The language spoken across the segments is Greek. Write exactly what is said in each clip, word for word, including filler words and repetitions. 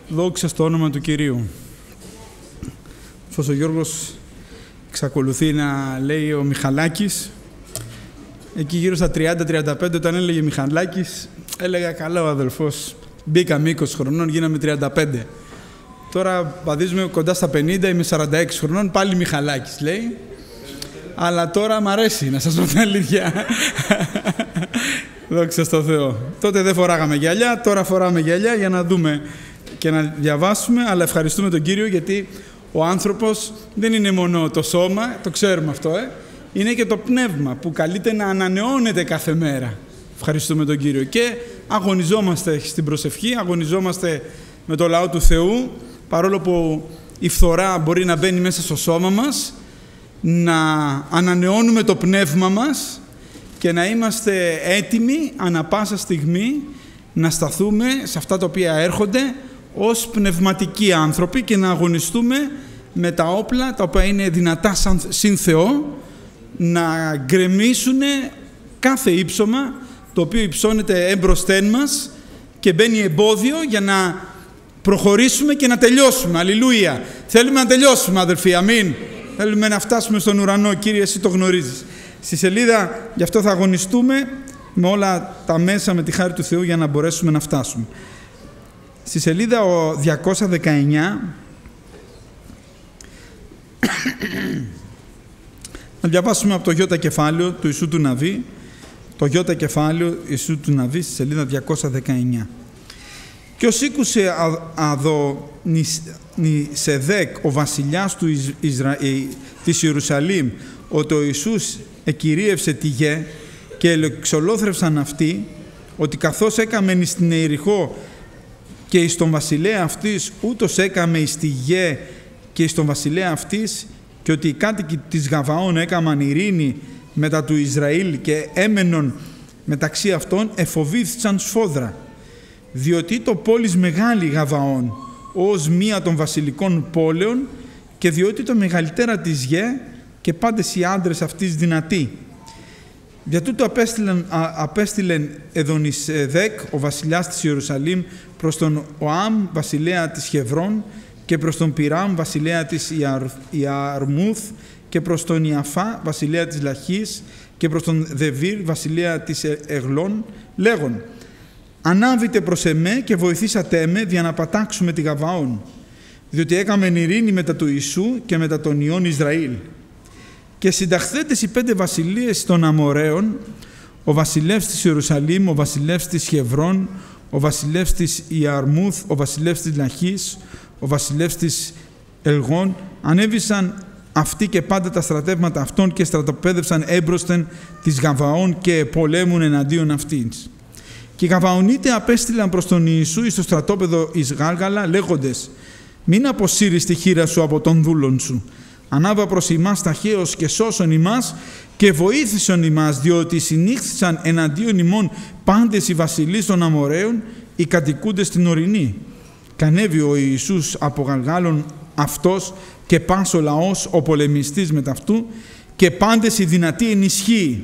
Δόξα στο όνομα του Κυρίου. Όπως ο Γιώργος εξακολουθεί να λέει ο Μιχαλάκης, εκεί γύρω στα τριάντα τριάντα πέντε όταν έλεγε Μιχαλάκης, έλεγα καλά ο αδελφός, μπήκαμε είκοσι χρονών, γίναμε τριάντα πέντε. Τώρα βαδίζουμε κοντά στα πενήντα, είμαι σαράντα έξι χρονών, πάλι Μιχαλάκης λέει. Αλλά τώρα μ' αρέσει, να σας πω την αλήθεια. Δόξα στο Θεό. Τότε δεν φοράγαμε γυαλιά, τώρα φοράμε γυαλιά για να δούμε και να διαβάσουμε, αλλά ευχαριστούμε τον Κύριο γιατί ο άνθρωπος δεν είναι μόνο το σώμα, το ξέρουμε αυτό, ε, είναι και το πνεύμα που καλείται να ανανεώνεται κάθε μέρα. Ευχαριστούμε τον Κύριο και αγωνιζόμαστε στην προσευχή, αγωνιζόμαστε με το λαό του Θεού, παρόλο που η φθορά μπορεί να μπαίνει μέσα στο σώμα μας, να ανανεώνουμε το πνεύμα μας και να είμαστε έτοιμοι ανα πάσα στιγμή να σταθούμε σε αυτά τα οποία έρχονται ως πνευματικοί άνθρωποι και να αγωνιστούμε με τα όπλα τα οποία είναι δυνατά σαν συν Θεό να γκρεμίσουν κάθε ύψωμα το οποίο υψώνεται εμπροσθέν μας και μπαίνει εμπόδιο για να προχωρήσουμε και να τελειώσουμε. Αλληλούια! Θέλουμε να τελειώσουμε, αδελφοί. Αμήν. Θέλουμε να φτάσουμε στον ουρανό. Κύριε, εσύ το γνωρίζεις. Στη σελίδα, γι' αυτό θα αγωνιστούμε με όλα τα μέσα, με τη χάρη του Θεού, για να μπορέσουμε να φτάσουμε. Στη σελίδα ο διακόσια δεκαεννιά να διαβάσουμε από το Ιώτα κεφάλαιο του Ιησού του Ναβί, το Ιώτα κεφάλαιο Ιησού του Ναβί, στη σελίδα διακόσια δεκαεννιά. «Και ως ήκουσε Αδονισεδέκ, ο βασιλιάς του Ισρα... της Ιερουσαλήμ, ότι ο Ιησούς εκυρίευσε τη γε και εξολόθρευσαν αυτοί, ότι καθώς έκαμεν στην Ιεριχώ και εις τον βασιλέα αυτής, ούτως έκαμε εις τη γε και εις τον βασιλέα αυτής, και ότι οι κάτοικοι της Γαβαών έκαμαν ειρήνη μετά του Ισραήλ και έμενον μεταξύ αυτών, εφοβήθησαν σφόδρα. Διότι το πόλης μεγάλη Γαβαών, ως μία των βασιλικών πόλεων, και διότι το μεγαλύτερα της γε και πάντες οι άντρες αυτής δυνατοί. Δια τούτο απέστειλεν, απέστειλεν Εδονισεδέκ, ο βασιλιάς της Ιερουσαλήμ, προς τον Οάμ, βασιλέα της Χεβρών, και προς τον Πυράμ, βασιλέα της Ιαρ, Ιαρμούθ, και προς τον Ιαφά, βασιλέα της Λαχής, και προς τον Δεβίρ, βασιλέα της Εγλών, λέγον: «Ανάβητε προς εμέ και βοηθήσατε με δια να πατάξουμε τη Γαβαών, διότι έκαμεν ειρήνη μετά του Ιησού και μετά τον Υιόν Ισραήλ. Και συνταχθέτες οι πέντε βασιλείες των Αμοραίων, ο βασιλεύς της Ιερουσαλήμ, ο βασιλεύς της Χεβρών, ο βασιλεύς της Ιαρμούθ, ο βασιλεύς της Λαχής, ο βασιλεύς της Ελγών, ανέβησαν αυτοί και πάντα τα στρατεύματα αυτών και στρατοπέδευσαν έμπροσθεν της Γαβαών και πολέμουν εναντίον αυτής. Και οι Γαβαονίτε απέστειλαν προς τον Ιησού εις το στρατόπεδο εις Γάλγαλα, λέγοντες: «Μην αποσύρεις τη χείρα σου από τον δούλον σου. Ανάβα προς ημάς ταχαίως και σώσον ημάς και βοήθησον ημάς, διότι συνήχθησαν εναντίον ημών πάντες οι βασιλείς των Αμοραίων, οι κατοικούντες στην ορεινή». Κανέβη ο Ιησούς από Γαλγάλων αυτός και πας ο λαός, ο πολεμιστής μετ' αυτού, και πάντες οι δυνατοί ενισχύει.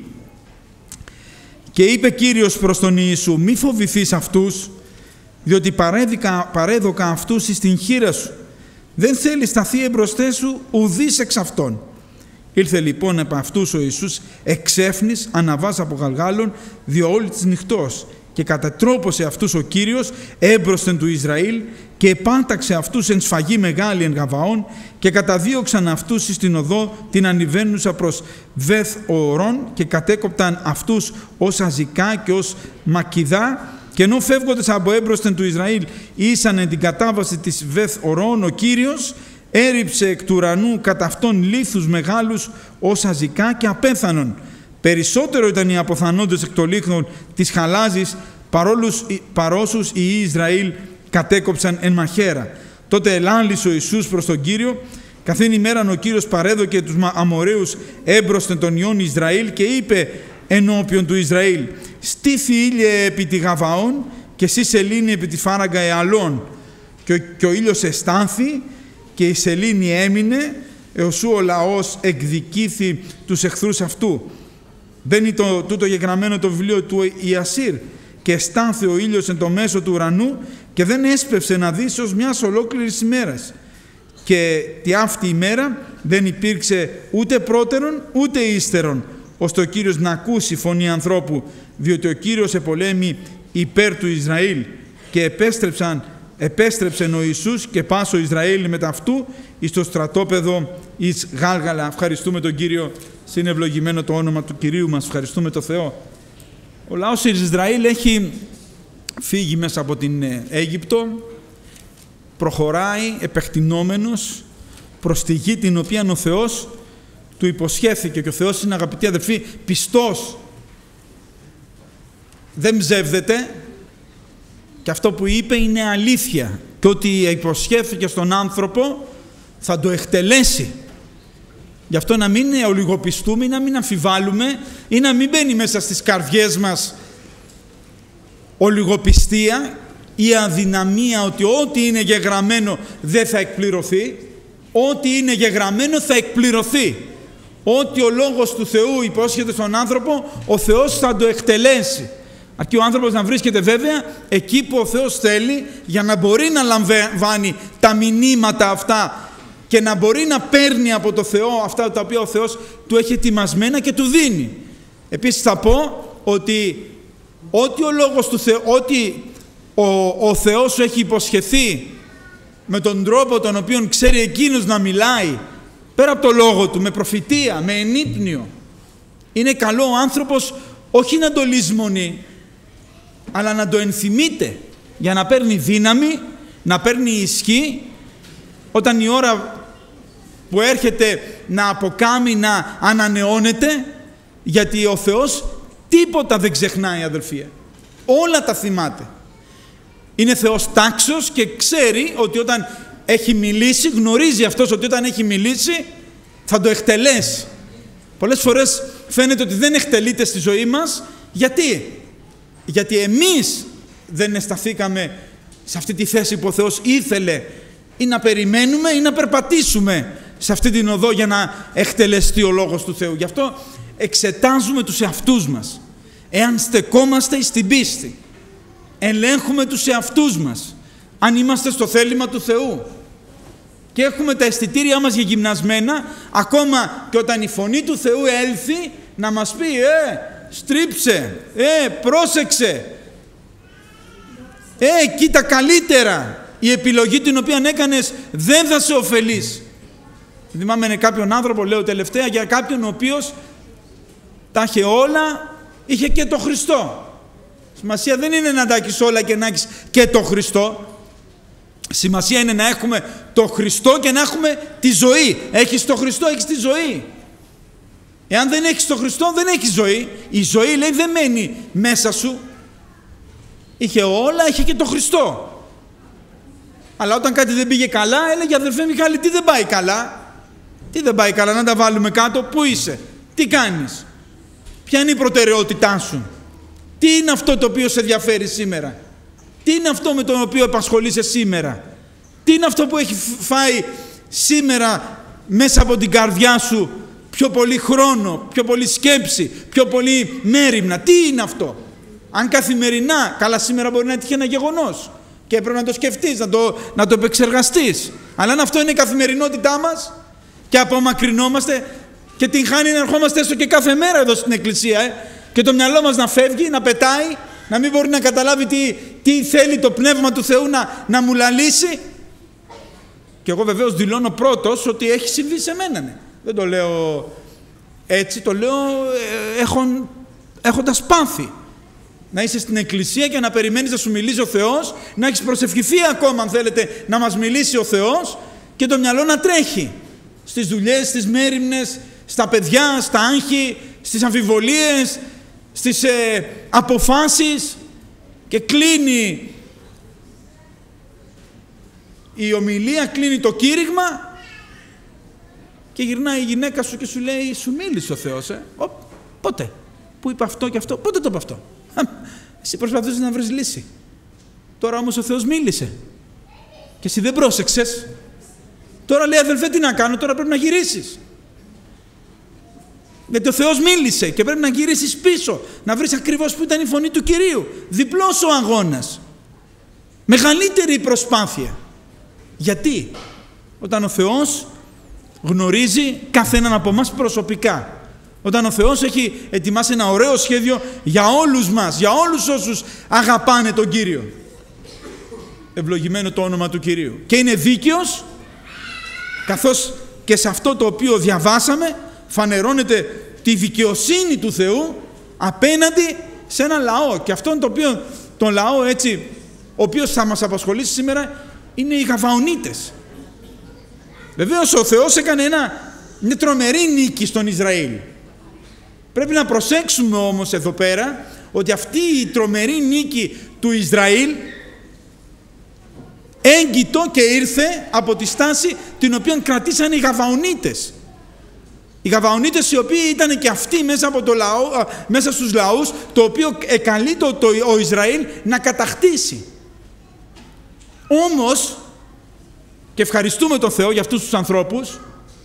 Και είπε Κύριος προς τον Ιησού: «Μη φοβηθείς αυτούς, διότι παρέδικα, παρέδωκα αυτούς εις την χείρα σου. Δεν θέλει σταθεί εμπροσθέ σου ουδής εξ αυτών». Ήλθε λοιπόν επ' αυτούς ο Ιησούς εξέφνης, αναβάς από Γαλγάλων, διο όλη της νυχτός, και κατατρόπωσε αυτούς ο Κύριος έμπροσθεν του Ισραήλ και επάνταξε αυτούς εν σφαγή μεγάλη εν Γαβαών και καταδίωξαν αυτούς εις την οδό την ανιβαίνουσα προς Βεθ Ορών και κατέκοπταν αυτούς ως Αζικά και ως Μακιδά, και ενώ φεύγοντες από έμπροσθεν του Ισραήλ ήσαν εν την κατάβαση της Βεθ Ορών, ο Κύριος έριψε εκ του ουρανού κατά αυτόν λίθους μεγάλους ως Αζικά και απέθανον. Περισσότερο ήταν οι αποθανόντες εκ των λίχνων της χαλάζης, παρόλους, παρόσους οι Ισραήλ κατέκοψαν εν μαχαίρα. Τότε ελάλησε ο Ιησούς προς τον Κύριο, καθήν ημέραν ο Κύριος παρέδωκε τους Αμοραίους έμπροσθεν των Υιών Ισραήλ και είπε ενώπιον του Ισραήλ: «Στήθη ήλιε επί τη Γαβαών και εσύ σελήνη επί τη φάραγγα Εαλών». Και ο, και ο ήλιος εστάνθη και η σελήνη έμεινε, εωσού ο λαός εκδικήθη τους εχθρούς αυτού. Μπαίνει το, τούτο γεγραμμένο το βιβλίο του Ιασήρ, και εστάνθη ο ήλιος εν το μέσο του ουρανού και δεν έσπευσε να δεις ως μιας ολόκληρης ημέρας. Και τη αυτή ημέρα δεν υπήρξε ούτε πρώτερον ούτε ύστερον, ώστε ο Κύριος να ακούσει φωνή ανθρώπου, διότι ο Κύριος επολέμει υπέρ του Ισραήλ. Και επέστρεψαν, επέστρεψε ο Ιησούς και πάσο Ισραήλ μετά αυτού εις το στρατόπεδο εις Γάλγαλα. Ευχαριστούμε τον Κύριο, συνευλογημένο το όνομα του Κυρίου μας, ευχαριστούμε τον Θεό. Ο λαός της Ισραήλ έχει φύγει μέσα από την Αίγυπτο, προχωράει επεκτηνόμενος προς τη γη την οποία ο Θεός του υποσχέθηκε, και ο Θεός είναι, αγαπητοί αδελφοί, πιστός, δεν ψεύδεται, και αυτό που είπε είναι αλήθεια, και ότι υποσχέθηκε στον άνθρωπο θα το εκτελέσει. Γι' αυτό να μην ολιγοπιστούμε ή να μην αμφιβάλλουμε ή να μην μπαίνει μέσα στις καρδιές μας ολιγοπιστία ή αδυναμία ότι ό,τι είναι γεγραμμένο δεν θα εκπληρωθεί. Ό,τι είναι γεγραμμένο θα εκπληρωθεί. Ό,τι ο Λόγος του Θεού υπόσχεται στον άνθρωπο, ο Θεός θα το εκτελέσει. Αρκεί ο άνθρωπος να βρίσκεται βέβαια εκεί που ο Θεός θέλει, για να μπορεί να λαμβάνει τα μηνύματα αυτά και να μπορεί να παίρνει από το Θεό αυτά τα οποία ο Θεός του έχει ετοιμασμένα και του δίνει. Επίσης θα πω ότι ό,τι ο Λόγος του Θεού, ό,τι ο, ο Θεός σου έχει υποσχεθεί με τον τρόπο τον οποίο ξέρει εκείνος να μιλάει, πέρα από το Λόγο του, με προφητεία, με ενύπνιο, είναι καλό ο άνθρωπος όχι να το λησμονεί, αλλά να το ενθυμείται, για να παίρνει δύναμη, να παίρνει ισχύ, όταν η ώρα που έρχεται να αποκάμει, να ανανεώνεται, γιατί ο Θεός τίποτα δεν ξεχνάει, αδελφοί. Όλα τα θυμάται. Είναι Θεός τάξος και ξέρει ότι όταν έχει μιλήσει, γνωρίζει αυτός ότι όταν έχει μιλήσει θα το εκτελέσει. Πολλές φορές φαίνεται ότι δεν εκτελείται στη ζωή μας. Γιατί? Γιατί εμείς δεν εσταθήκαμε σε αυτή τη θέση που ο Θεός ήθελε, ή να περιμένουμε ή να περπατήσουμε σε αυτή την οδό για να εκτελεστεί ο Λόγος του Θεού. Γι' αυτό εξετάζουμε τους εαυτούς μας. Εάν στεκόμαστε στην πίστη, ελέγχουμε τους εαυτούς μας, αν είμαστε στο θέλημα του Θεού και έχουμε τα αισθητήριά μας γυμνασμένα, ακόμα και όταν η φωνή του Θεού έλθει να μας πει «Ε, στρίψε, ε, πρόσεξε, ε, κοίτα καλύτερα, η επιλογή την οποία έκανες δεν θα σε ωφελήσει». Θυμάμαι κάποιον άνθρωπο, λέω τελευταία, για κάποιον ο οποίος τα είχε όλα, είχε και το Χριστό. Σημασία δεν είναι να τα έχεις όλα και να έχεις και το Χριστό. Σημασία είναι να έχουμε το Χριστό και να έχουμε τη ζωή. Έχεις το Χριστό, έχεις τη ζωή. Εάν δεν έχεις το Χριστό, δεν έχεις ζωή. Η ζωή, λέει, δεν μένει μέσα σου. Είχε όλα, είχε και το Χριστό. Αλλά όταν κάτι δεν πήγε καλά, έλεγε «Αδελφέ Μιχάλη, τι δεν πάει καλά? Τι δεν πάει καλά, να τα βάλουμε κάτω, πού είσαι, τι κάνεις, ποια είναι η προτεραιότητά σου, τι είναι αυτό το οποίο σε ενδιαφέρει σήμερα, τι είναι αυτό με το οποίο επασχολείσαι σήμερα, τι είναι αυτό που έχει φάει σήμερα μέσα από την καρδιά σου πιο πολύ χρόνο, πιο πολύ σκέψη, πιο πολύ μέριμνα, τι είναι αυτό? Αν καθημερινά, καλά σήμερα μπορεί να τύχει ένα γεγονός και πρέπει να το σκεφτείς, να το, να το επεξεργαστείς, αλλά αν αυτό είναι η καθημερινότητά μας και απομακρυνόμαστε και την χάνει να ερχόμαστε έστω και κάθε μέρα εδώ στην εκκλησία, ε, και το μυαλό μας να φεύγει, να πετάει, να μην μπορεί να καταλάβει τι, τι θέλει το Πνεύμα του Θεού να, να μου λαλήσει. Και εγώ βεβαίως δηλώνω πρώτος ότι έχει συμβεί σε μένα. Ναι. Δεν το λέω έτσι, το λέω ε, έχον, έχοντας πάθει. Να είσαι στην εκκλησία και να περιμένεις να σου μιλήσει ο Θεός, να έχεις προσευχηθεί ακόμα αν θέλετε να μας μιλήσει ο Θεός και το μυαλό να τρέχει στις δουλειές, στις μέριμνες, στα παιδιά, στα άγχη, στις αμφιβολίες, στις ε, αποφάσεις, και κλείνει η ομιλία, κλείνει το κήρυγμα και γυρνάει η γυναίκα σου και σου λέει «Σου μίλησε ο Θεός, ε? Ο, πότε, που είπε αυτό και αυτό, πότε το είπε αυτό? Εσύ προσπαθείς να βρεις λύση. Τώρα όμως ο Θεός μίλησε και εσύ δεν πρόσεξες. Τώρα λέει αδελφέ τι να κάνω, τώρα πρέπει να γυρίσεις. Γιατί ο Θεός μίλησε και πρέπει να γυρίσεις πίσω, να βρεις ακριβώς που ήταν η φωνή του Κυρίου. Διπλός ο αγώνας. Μεγαλύτερη προσπάθεια. Γιατί? Όταν ο Θεός γνωρίζει κάθε έναν από εμάς προσωπικά. Όταν ο Θεός έχει ετοιμάσει ένα ωραίο σχέδιο για όλους μας, για όλους όσους αγαπάνε τον Κύριο. Ευλογημένο το όνομα του Κυρίου. Και είναι δίκαιος, καθώς και σε αυτό το οποίο διαβάσαμε φανερώνεται τη δικαιοσύνη του Θεού απέναντι σε ένα λαό. Και αυτόν το οποίο τον λαό έτσι, ο οποίος θα μας απασχολήσει σήμερα, είναι οι Γαβαονίτες. Βεβαίως ο Θεός έκανε ένα, μια τρομερή νίκη στον Ισραήλ. Πρέπει να προσέξουμε όμως εδώ πέρα ότι αυτή η τρομερή νίκη του Ισραήλ έγκυτο και ήρθε από τη στάση την οποία κρατήσαν οι Γαβαονίτες. Οι Γαβαονίτες οι οποίοι ήταν και αυτοί μέσα, από το λαό, μέσα στους λαούς, το οποίο εκαλεί το, το, ο Ισραήλ να κατακτήσει. Όμως, και ευχαριστούμε τον Θεό για αυτούς τους ανθρώπους,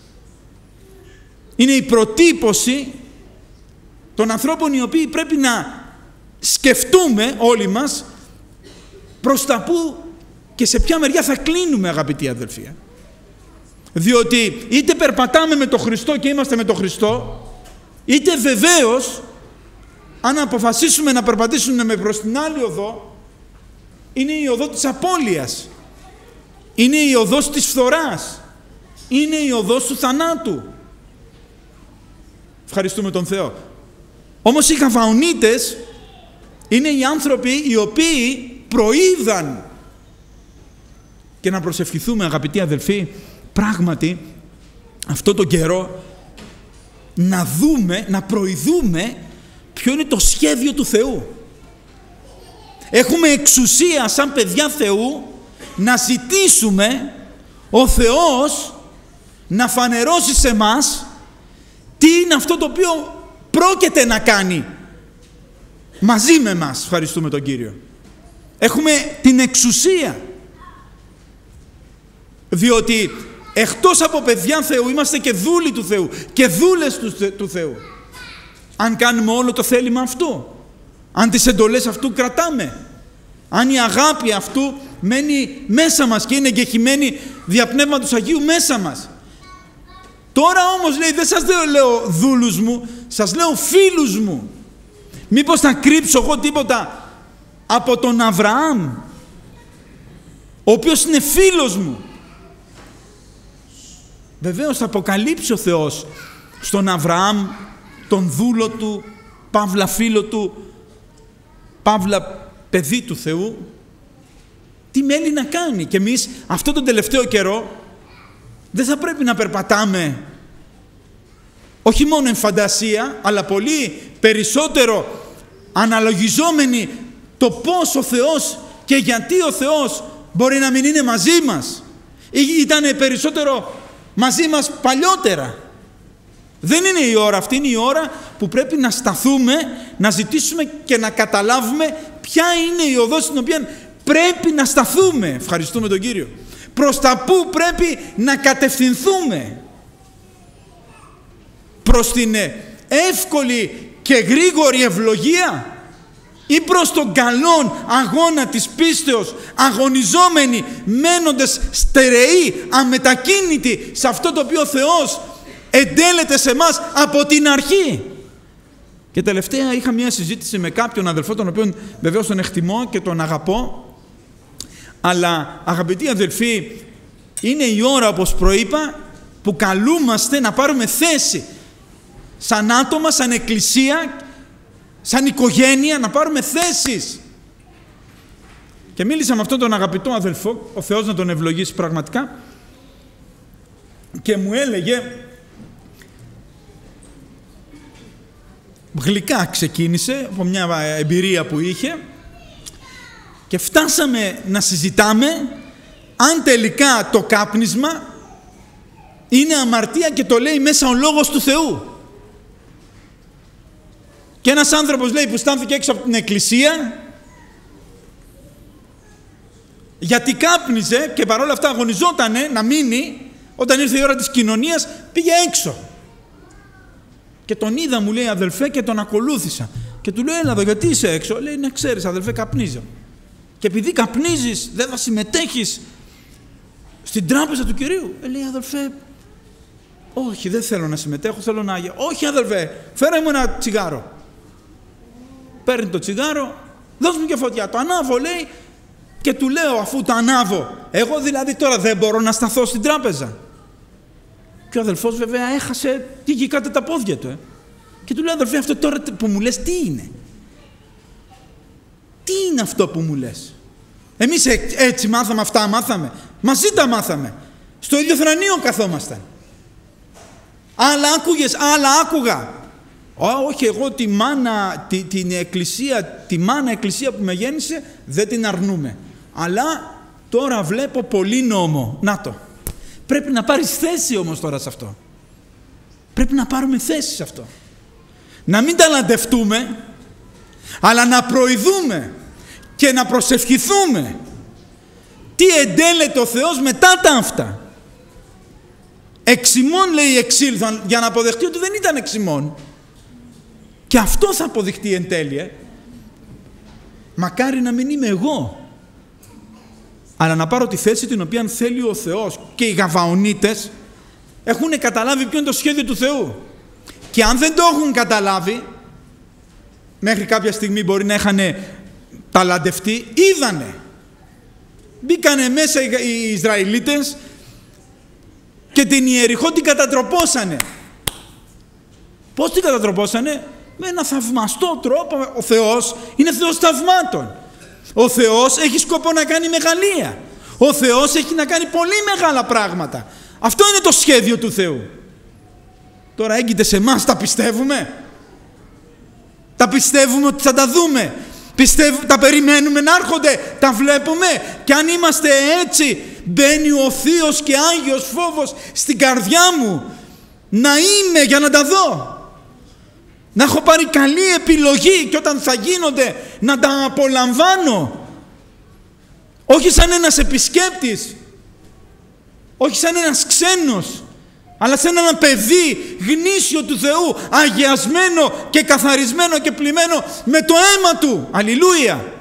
είναι η προτύπωση των ανθρώπων οι οποίοι πρέπει να σκεφτούμε όλοι μας προς τα που και σε ποια μεριά θα κλείνουμε, αγαπητοί αδελφοί. Διότι είτε περπατάμε με τον Χριστό και είμαστε με τον Χριστό, είτε βεβαίως αν αποφασίσουμε να περπατήσουμε με προς την άλλη οδό, είναι η οδό της απώλειας, είναι η οδός της φθοράς, είναι η οδός του θανάτου. Ευχαριστούμε τον Θεό. Όμως οι Γαβαονίτες είναι οι άνθρωποι οι οποίοι προείδαν. Και να προσευχηθούμε, αγαπητοί αδελφοί, πράγματι αυτό τον καιρό να δούμε, να προειδούμε ποιο είναι το σχέδιο του Θεού. Έχουμε εξουσία σαν παιδιά Θεού να ζητήσουμε ο Θεός να φανερώσει σε μας τι είναι αυτό το οποίο πρόκειται να κάνει μαζί με μας. Ευχαριστούμε τον Κύριο. Έχουμε την εξουσία. Διότι εκτός από παιδιά Θεού είμαστε και δούλοι του Θεού και δούλες του, του Θεού. Αν κάνουμε όλο το θέλημα αυτού, αν τις εντολές αυτού κρατάμε, αν η αγάπη αυτού μένει μέσα μας και είναι εγκεχημένη δια Πνεύματος Αγίου μέσα μας. Τώρα όμως λέει, δεν σας λέω, λέω δούλους μου, σας λέω φίλους μου. Μήπως θα κρύψω εγώ τίποτα από τον Αβραάμ, ο οποίος είναι φίλος μου? Βεβαίως θα αποκαλύψει ο Θεός στον Αβραάμ, τον δούλο του, παύλα φίλο του, παύλα παιδί του Θεού, τι μέλει να κάνει. Και εμείς αυτό τον τελευταίο καιρό δεν θα πρέπει να περπατάμε όχι μόνο εν φαντασία, αλλά πολύ περισσότερο αναλογιζόμενοι το πώς ο Θεός και γιατί ο Θεός μπορεί να μην είναι μαζί μας. Ήταν περισσότερο μαζί μας παλιότερα. Δεν είναι η ώρα αυτή, είναι η ώρα που πρέπει να σταθούμε, να ζητήσουμε και να καταλάβουμε ποια είναι η οδός στην οποία πρέπει να σταθούμε. Ευχαριστούμε τον Κύριο. Προς τα πού πρέπει να κατευθυνθούμε? Προς την εύκολη και γρήγορη ευλογία ή προς τον καλόν αγώνα της πίστεως, αγωνιζόμενοι, μένοντες στερεοί, αμετακίνητοι σε αυτό το οποίο ο Θεός εντέλεται σε μας από την αρχή? Και τελευταία είχα μια συζήτηση με κάποιον αδελφό, τον οποίον βεβαίως τον εκτιμώ και τον αγαπώ, αλλά αγαπητοί αδελφοί, είναι η ώρα, όπως προείπα, που καλούμαστε να πάρουμε θέση σαν άτομα, σαν εκκλησία, σαν οικογένεια, να πάρουμε θέσεις. Και μίλησα με αυτόν τον αγαπητό αδελφό, ο Θεός να τον ευλογήσει πραγματικά, και μου έλεγε, γλυκά ξεκίνησε από μια εμπειρία που είχε, και φτάσαμε να συζητάμε αν τελικά το κάπνισμα είναι αμαρτία, και το λέει μέσα ο Λόγος του Θεού. Και ένας άνθρωπος, λέει, που στάθηκε έξω από την εκκλησία, γιατί κάπνιζε και παρόλα αυτά αγωνιζότανε να μείνει, όταν ήρθε η ώρα της κοινωνίας πήγε έξω. Και τον είδα, μου λέει, αδελφέ, και τον ακολούθησα. Και του λέω, έλα εδώ, γιατί είσαι έξω? Λέει, να ξέρεις, αδελφέ, καπνίζω. και επειδή καπνίζεις δεν θα συμμετέχεις στην τράπεζα του Κυρίου. Ε, λέει, αδελφέ, όχι, δεν θέλω να συμμετέχω, θέλω να... Όχι, αδελφέ, φέρε μου ένα τσιγάρο. Παίρνει το τσιγάρο, δώσ' μου και φωτιά. Το ανάβω, λέει, και του λέω, αφού το ανάβω, εγώ δηλαδή τώρα δεν μπορώ να σταθώ στην τράπεζα. Και ο αδελφός βέβαια έχασε, τύχει κάτω τα πόδια του. Ε. Και του λέω, αδελφέ, αυτό τώρα που μου λες τι είναι? Τι είναι αυτό που μου λες? Εμείς έτσι μάθαμε αυτά, μάθαμε. Μαζί τα μάθαμε. Στο ίδιο θρανείο καθόμασταν. Άλλα άκουγες, άλλα άκουγα. Ό, όχι, εγώ τη μάνα, τη, την εκκλησία, τη μάνα εκκλησία που με γέννησε δεν την αρνούμε. Αλλά τώρα βλέπω πολύ νόμο. Να το. Πρέπει να πάρεις θέση όμως τώρα σε αυτό. Πρέπει να πάρουμε θέση σε αυτό. Να μην ταλαντευτούμε, αλλά να προειδούμε και να προσευχηθούμε. Τι εντέλεται ο Θεός μετά τα αυτά. Εξημών, λέει, εξήλθαν, για να αποδεχτεί ότι δεν ήταν εξημών. Και αυτό θα αποδειχτεί εν τέλει. Ε. Μακάρι να μην είμαι εγώ, αλλά να πάρω τη θέση την οποία θέλει ο Θεός. Και οι Γαβαονίτες έχουν καταλάβει ποιο είναι το σχέδιο του Θεού. Και αν δεν το έχουν καταλάβει, μέχρι κάποια στιγμή μπορεί να είχαν ταλαντευτεί, είδανε. Μπήκανε μέσα οι Ισραηλίτες και την Ιεριχώ την κατατροπώσανε. Πώς την κατατροπώσανε? Με ένα θαυμαστό τρόπο. Ο Θεός είναι Θεός θαυμάτων. Ο Θεός έχει σκοπό να κάνει μεγαλεία. Ο Θεός έχει να κάνει πολύ μεγάλα πράγματα. Αυτό είναι το σχέδιο του Θεού. Τώρα έγκυται σε εμάς, τα πιστεύουμε? Τα πιστεύουμε ότι θα τα δούμε? Πιστεύουμε, τα περιμένουμε να έρχονται? Τα βλέπουμε? Και αν είμαστε έτσι, μπαίνει ο θείος και άγιος φόβος στην καρδιά μου να είμαι για να τα δω. Να έχω πάρει καλή επιλογή και όταν θα γίνονται να τα απολαμβάνω. Όχι σαν ένας επισκέπτης, όχι σαν ένας ξένος, αλλά σαν ένα παιδί γνήσιο του Θεού, αγιασμένο και καθαρισμένο και πλημμένο με το αίμα Του. Αλληλούια!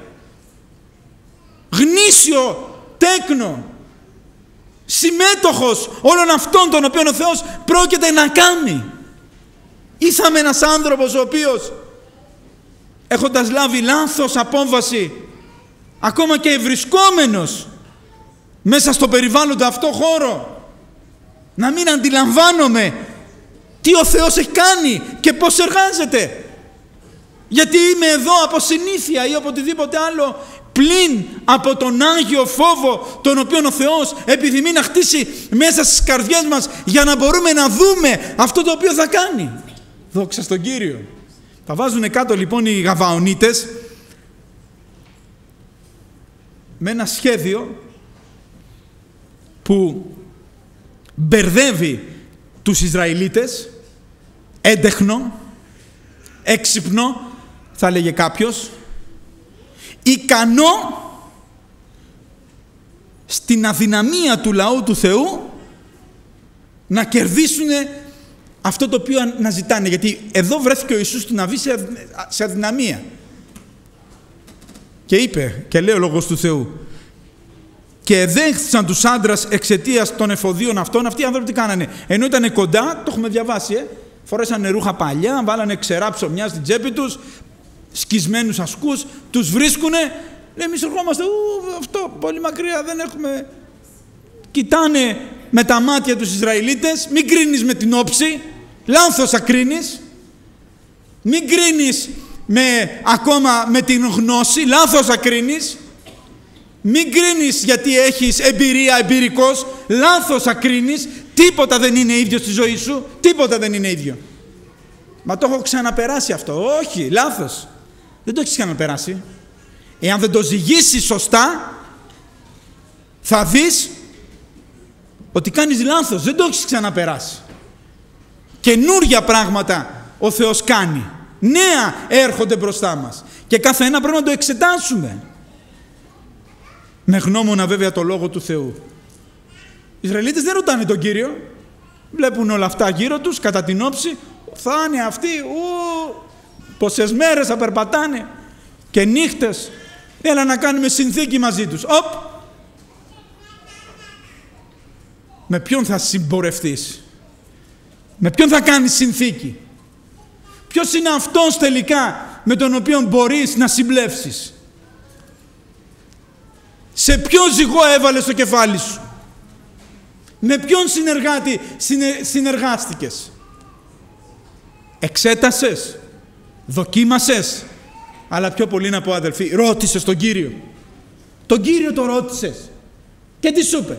Γνήσιο, τέκνο, συμμέτοχος όλων αυτών των οποίων ο Θεός πρόκειται να κάνει. Ήσαμε ένας άνθρωπος ο οποίος, έχοντας λάβει λάθος απόβαση, ακόμα και ευρισκόμενος μέσα στο περιβάλλοντα αυτό χώρο, να μην αντιλαμβάνομαι τι ο Θεός έχει κάνει και πώς εργάζεται. Γιατί είμαι εδώ από συνήθεια ή από οτιδήποτε άλλο, πλην από τον Άγιο φόβο τον οποίο ο Θεός επιθυμεί να χτίσει μέσα στις καρδιές μας για να μπορούμε να δούμε αυτό το οποίο θα κάνει. Δόξα στον Κύριο. Θα βάζουν κάτω λοιπόν οι Γαβαονίτες με ένα σχέδιο που μπερδεύει τους Ισραηλίτες, έντεχνο, έξυπνο, θα λέγε κάποιος, ικανό στην αδυναμία του λαού του Θεού να κερδίσουν αυτό το οποίο να ζητάνε. Γιατί εδώ βρέθηκε ο Ιησούς στην Αβή σε αδυναμία. Και είπε, και λέει ο Λόγος του Θεού, και εδέχθησαν τους άντρας εξαιτίας των εφοδίων αυτών. Αυτοί οι άνθρωποι τι κάνανε? Ενώ ήταν κοντά, το έχουμε διαβάσει, ε, φορέσανε ρούχα παλιά, βάλανε ξερά ψωμιά στην τσέπη τους, σκισμένους ασκούς, τους βρίσκουνε. Λέει, εμείς ερχόμαστε, ου, αυτό, πολύ μακριά, δεν έχουμε... Κοιτάνε με τα μάτια τους Ισραηλίτες, μην κρίνεις με την όψη, λάθος θα κρίνεις. Μην κρίνεις με, ακόμα με την γνώση, λάθος θα κρίνεις. Μην κρίνεις γιατί έχεις εμπειρία, εμπειρικός, λάθος θα κρίνεις. Τίποτα δεν είναι ίδιο στη ζωή σου, τίποτα δεν είναι ίδιο. Μα το έχω ξαναπεράσει αυτό. Όχι, λάθος. Δεν το έχεις ξαναπεράσει. Εάν δεν το ζυγίσεις σωστά, θα δεις ότι κάνεις λάθος. Δεν το έχεις ξαναπεράσει. Καινούρια πράγματα ο Θεός κάνει. Νέα έρχονται μπροστά μας. Και κάθε ένα πρέπει να το εξετάσουμε. Με γνώμονα βέβαια το Λόγο του Θεού. Οι Ισραηλίτες δεν ρωτάνε τον Κύριο. Βλέπουν όλα αυτά γύρω τους, κατά την όψη. Θα είναι αυτοί, ου, πόσες μέρες θα περπατάνε και νύχτες. Έλα να κάνουμε συνθήκη μαζί τους. Οπ! Με ποιον θα συμπορευτείς? Με ποιον θα κάνεις συνθήκη? Ποιος είναι αυτός τελικά με τον οποίο μπορείς να συμπλέψεις? Σε ποιον ζυγό έβαλες το κεφάλι σου? Με ποιον συνεργάτη συνε, συνεργάστηκες? Εξέτασες? Δοκίμασες? Αλλά πιο πολύ να πω, αδελφοί, ρώτησες τον Κύριο. Τον Κύριο το ρώτησες. Και τι σου είπε?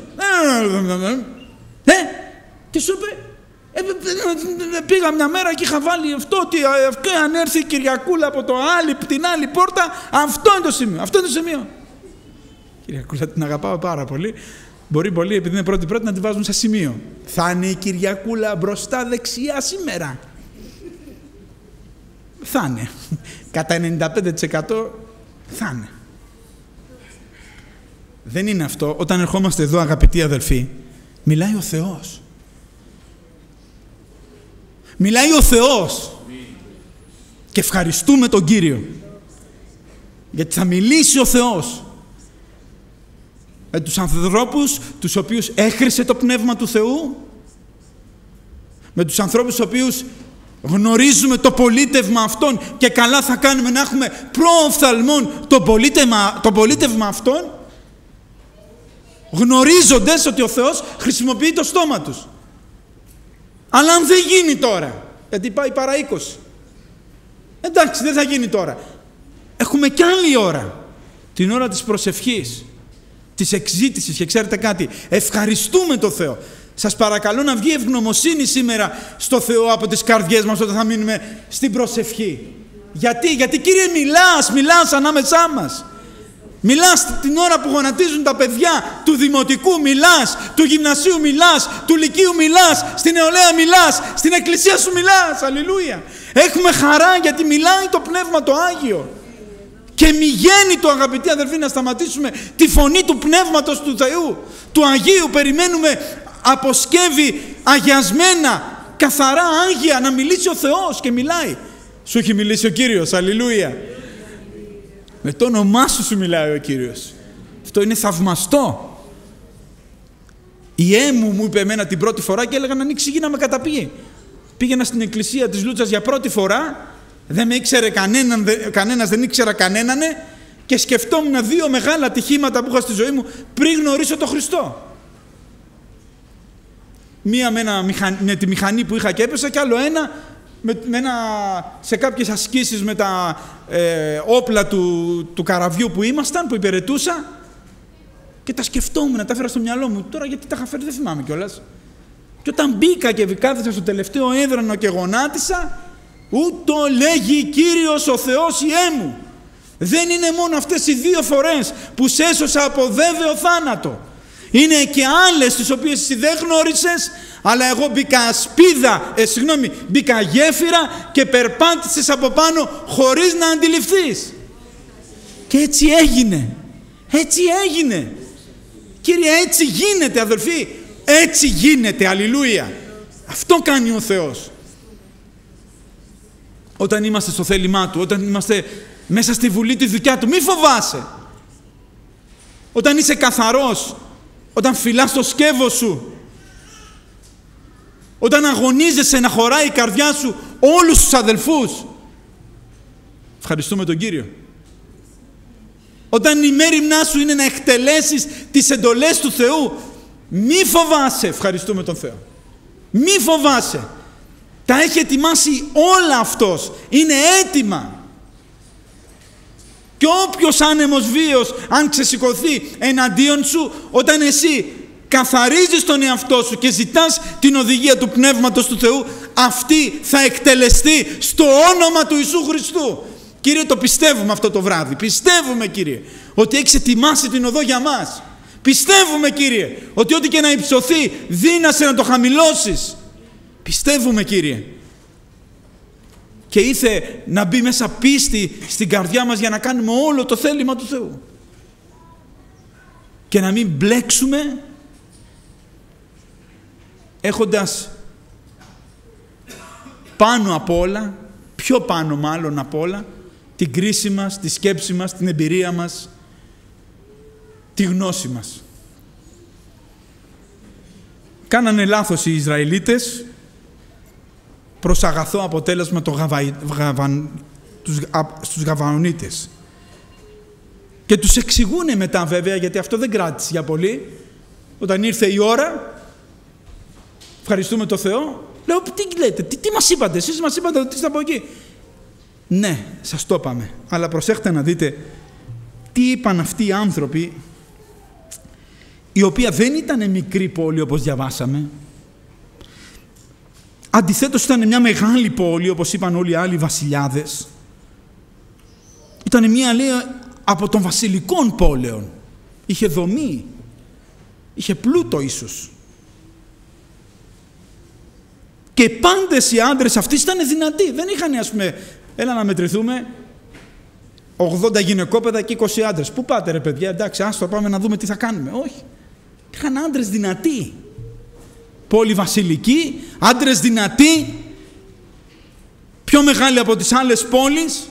Ε, τι σου είπε? Ε, πήγα μια μέρα και είχα βάλει αυτό, ότι αυτό, αν έρθει η Κυριακούλα από το άλλη, την άλλη πόρτα, αυτό είναι το σημείο. Αυτό είναι το σημείο. Κυριακούλα την αγαπάω πάρα πολύ. Μπορεί πολύ, επειδή είναι πρώτη πρώτη, να τη βάζουν σε σημείο. Θα είναι η Κυριακούλα μπροστά δεξιά σήμερα. Θα είναι. Κατά ενενήντα πέντε τοις εκατό θα είναι. Δεν είναι αυτό. Όταν ερχόμαστε εδώ, αγαπητοί αδελφοί, μιλάει ο Θεός. Μιλάει ο Θεός. Και ευχαριστούμε τον Κύριο. Γιατί θα μιλήσει ο Θεός. Με τους ανθρώπους τους οποίους έχρισε το Πνεύμα του Θεού. Με τους ανθρώπους τους οποίους γνωρίζουμε το πολίτευμα αυτών και καλά θα κάνουμε να έχουμε προοφθαλμόν το πολίτευμα, το πολίτευμα αυτών, γνωρίζοντας ότι ο Θεός χρησιμοποιεί το στόμα τους. Αλλά αν δεν γίνει τώρα, γιατί πάει παρά είκοσι, εντάξει, δεν θα γίνει τώρα, έχουμε κι άλλη ώρα, την ώρα της προσευχής, της εξζήτησης. Και ξέρετε κάτι, ευχαριστούμε τον Θεό. Σας παρακαλώ να βγει ευγνωμοσύνη σήμερα στο Θεό από τις καρδιές μας όταν θα μείνουμε στην προσευχή. Γιατί, γιατί Κύριε μιλάς, μιλάς ανάμεσά μας. Μιλάς την ώρα που γονατίζουν τα παιδιά του δημοτικού, μιλάς, του γυμνασίου μιλάς, του λυκείου μιλάς, στην νεολαία μιλάς, στην εκκλησία σου μιλάς. Αλληλούια. Έχουμε χαρά γιατί μιλάει το Πνεύμα το Άγιο. Και μη γέννη το, αγαπητοί αδελφοί, να σταματήσουμε τη φωνή του Πνεύματος του Θεού, του Αγίου. Περιμένουμε από σκεύη αγιασμένα, καθαρά, άγια, να μιλήσει ο Θεός, και μιλάει. Σου έχει μιλήσει ο Κύριος, αλληλούια. Με το όνομά σου σου μιλάει ο Κύριος. Αυτό είναι θαυμαστό. Η έμου μου είπε εμένα την πρώτη φορά και έλεγα να ανοίξει γη να με καταπιεί. Πήγαινα στην εκκλησία της Λούτσας για πρώτη φορά, δεν με ήξερε κανέναν, κανένας, δεν ήξερα κανέναν, και σκεφτόμουν δύο μεγάλα ατυχήματα που είχα στη ζωή μου πριν γνωρίσω τον Χριστό. Μία με, ένα, με τη μηχανή που είχα και έπεσα, και άλλο ένα, με, με ένα σε κάποιες ασκήσεις με τα ε, όπλα του, του καραβιού που ήμασταν, που υπηρετούσα, και τα σκεφτόμουν, τα έφερα στο μυαλό μου. Τώρα γιατί τα είχα φέρει δεν θυμάμαι κιόλας. Και όταν μπήκα και κάθισα στο τελευταίο έδρανο και γονάτισα, ούτω λέγει Κύριος ο Θεός Ιε μου. Δεν είναι μόνο αυτές οι δύο φορές που σε έσωσα από βέβαιο θάνατο. Είναι και άλλες τις οποίες εσύ δεν γνώρισες, αλλά εγώ μπήκα ασπίδα, ε, συγγνώμη, μπήκα γέφυρα και περπάτησες από πάνω χωρίς να αντιληφθείς. Και έτσι έγινε. Έτσι έγινε. Κύριε, έτσι γίνεται, αδελφοί. Έτσι γίνεται, αλληλούια. Αυτό κάνει ο Θεός. Όταν είμαστε στο θέλημά Του, όταν είμαστε μέσα στη βουλή τη δικιά Του, μη φοβάσαι. Όταν είσαι καθαρός, όταν φυλάς το σκεύος σου, όταν αγωνίζεσαι να χωράει η καρδιά σου όλους τους αδελφούς, ευχαριστούμε τον Κύριο. Όταν η μέριμνά σου είναι να εκτελέσεις τις εντολές του Θεού, μη φοβάσαι, ευχαριστούμε τον Θεό. Μη φοβάσαι. Τα έχει ετοιμάσει όλα Αυτός. Είναι έτοιμα. Και όποιος άνεμος βίος, αν ξεσηκωθεί εναντίον σου, όταν εσύ καθαρίζεις τον εαυτό σου και ζητάς την οδηγία του Πνεύματος του Θεού, αυτή θα εκτελεστεί στο όνομα του Ιησού Χριστού. Κύριε, το πιστεύουμε αυτό το βράδυ. Πιστεύουμε, Κύριε, ότι έχεις ετοιμάσει την οδό για μας. Πιστεύουμε, Κύριε, ότι ό,τι και να υψωθεί, δύνασε να το χαμηλώσεις. Πιστεύουμε, Κύριε. Και ήθε να μπει μέσα πίστη στην καρδιά μας για να κάνουμε όλο το θέλημα του Θεού. Και να μην μπλέξουμε έχοντας πάνω απ' όλα, πιο πάνω μάλλον απ' όλα, την κρίση μας, τη σκέψη μας, την εμπειρία μας τη γνώση μας. Κάνανε λάθος οι Ισραηλίτες προς αγαθό αποτέλεσμα το γαβα... γαβα... τους... Α... στους Γαβαονίτες. Και τους εξηγούνε μετά βέβαια, γιατί αυτό δεν κράτησε για πολύ. Όταν ήρθε η ώρα, ευχαριστούμε τον Θεό, λέω τι λέτε, τι, τι μας είπατε, εσείς μας είπατε ότι είστε από εκεί. Ναι, σας το είπαμε, αλλά προσέχτε να δείτε τι είπαν αυτοί οι άνθρωποι, η οποία δεν ήταν μικρή πόλη όπως διαβάσαμε. Αντιθέτως ήταν μια μεγάλη πόλη, όπως είπαν όλοι οι άλλοι βασιλιάδες. Ήταν μια, λέει, από των βασιλικών πόλεων. Είχε δομή, είχε πλούτο ίσως. Και πάντες οι άντρες αυτοί ήταν δυνατοί. Δεν είχαν, ας πούμε, έλα να μετρηθούμε, ογδόντα γυναικόπαιδα και είκοσι άντρες. Πού πάτε ρε παιδιά, εντάξει, άστο, πάμε να δούμε τι θα κάνουμε. Όχι. Είχαν άντρες δυνατοί. Πόλη βασιλική, άντρες δυνατοί, πιο μεγάλοι από τις άλλες πόλεις.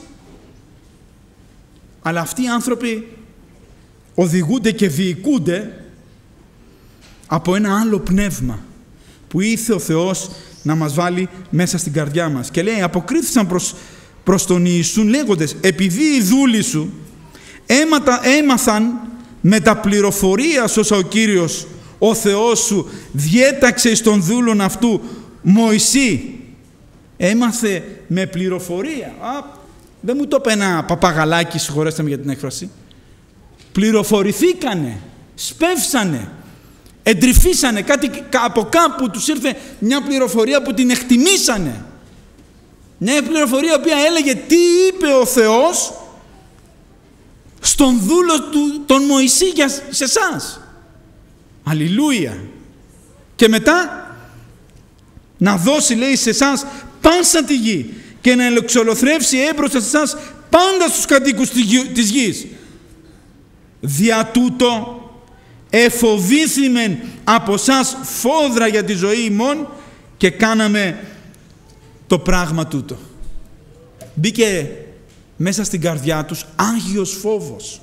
Αλλά αυτοί οι άνθρωποι οδηγούνται και διοικούνται από ένα άλλο πνεύμα που ήθε ο Θεός να μας βάλει μέσα στην καρδιά μας. Και λέει, αποκρίθησαν προς, προς τον Ιησούν λέγοντες, επειδή οι δούλοι σου έματα, έμαθαν με τα πληροφορία όσα ο Κύριος ο Θεός σου διέταξε εις των δούλων αυτού Μωυσή. Έμαθε με πληροφορία. Α, δεν μου το είπε ένα παπαγαλάκι, συγχωρέστε με για την έκφραση. Πληροφορηθήκανε, σπεύσανε, εντρυφήσανε, κάτι, από κάπου τους ήρθε μια πληροφορία που την εκτιμήσανε. Μια πληροφορία που έλεγε τι είπε ο Θεός στον δούλο του, τον Μωυσή για, σε εσάς. Αλληλούια. Και μετά να δώσει, λέει, σε εσάς πάσα τη γη και να ελεξολοθρεύσει έμπροστα σε εσάς πάντα στους κατοίκους της γης. Δια τούτο εφοβήθημεν από σας φόδρα για τη ζωή ημών και κάναμε το πράγμα τούτο. Μπήκε μέσα στην καρδιά τους άγιος φόβος.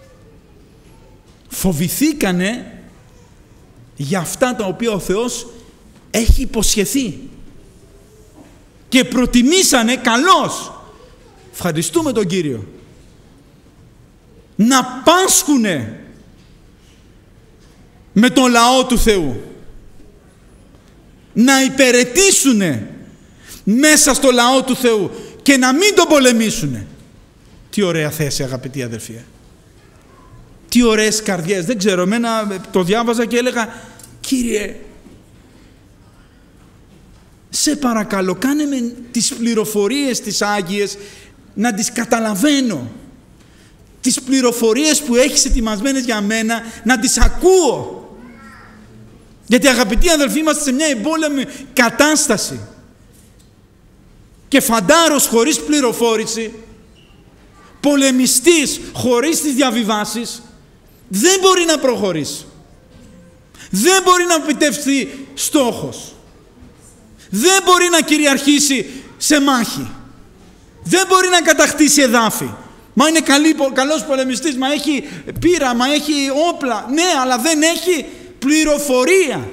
Φοβηθήκανε για αυτά τα οποία ο Θεός έχει υποσχεθεί και προτιμήσανε καλώς, ευχαριστούμε τον Κύριο, να πάσχουνε με τον λαό του Θεού, να υπηρετήσουνε μέσα στο λαό του Θεού και να μην τον πολεμήσουνε. Τι ωραία θέση, αγαπητοί αδελφοί. Τι ωραίες καρδιές. Δεν ξέρω, εμένα το διάβαζα και έλεγα, Κύριε, σε παρακαλώ, κάνε με τις πληροφορίες τις Άγιες να τις καταλαβαίνω. Τις πληροφορίες που έχεις ετοιμασμένες για μένα να τις ακούω. Γιατί αγαπητοί αδελφοί, είμαστε σε μια εμπόλεμη κατάσταση. Και φαντάρος χωρίς πληροφόρηση, πολεμιστής χωρίς τις διαβιβάσεις, δεν μπορεί να προχωρήσει. Δεν μπορεί να επιτευχθεί στόχος. Δεν μπορεί να κυριαρχήσει σε μάχη. Δεν μπορεί να κατακτήσει εδάφη. Μα είναι καλή, καλός πολεμιστής, μα έχει πύρα, μα έχει όπλα. Ναι, αλλά δεν έχει πληροφορία.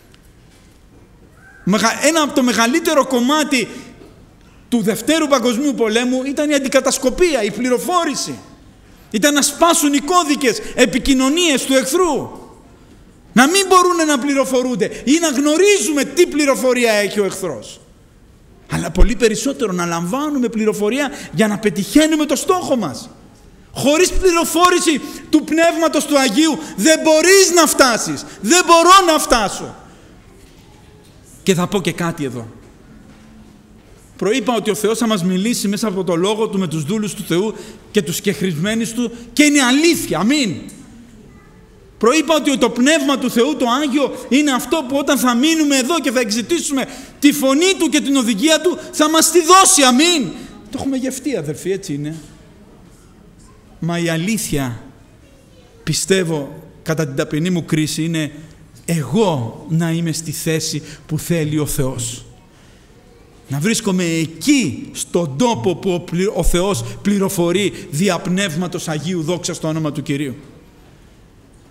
Ένα από το μεγαλύτερο κομμάτι του Δευτέρου Παγκοσμίου Πολέμου ήταν η αντικατασκοπία, η πληροφόρηση. Ήταν να σπάσουν οι κώδικες επικοινωνίες του εχθρού. Να μην μπορούν να πληροφορούνται ή να γνωρίζουμε τι πληροφορία έχει ο εχθρός. Αλλά πολύ περισσότερο να λαμβάνουμε πληροφορία για να πετυχαίνουμε το στόχο μας. Χωρίς πληροφόρηση του Πνεύματος του Αγίου δεν μπορείς να φτάσεις. Δεν μπορώ να φτάσω. Και θα πω και κάτι εδώ. Προείπα ότι ο Θεός θα μας μιλήσει μέσα από το Λόγο Του με τους δούλους του Θεού και τους κεχρισμένους Του και είναι αλήθεια. Αμήν. Προείπα ότι το Πνεύμα του Θεού, το Άγιο, είναι αυτό που όταν θα μείνουμε εδώ και θα εξητήσουμε τη φωνή Του και την οδηγία Του, θα μας τη δώσει. Αμήν. Το έχουμε γευτεί, αδερφοί, έτσι είναι. Μα η αλήθεια, πιστεύω, κατά την ταπεινή μου κρίση, είναι εγώ να είμαι στη θέση που θέλει ο Θεός. Να βρίσκομαι εκεί, στον τόπο που ο Θεός πληροφορεί δια Πνεύματος Αγίου, δόξα στο όνομα του Κυρίου.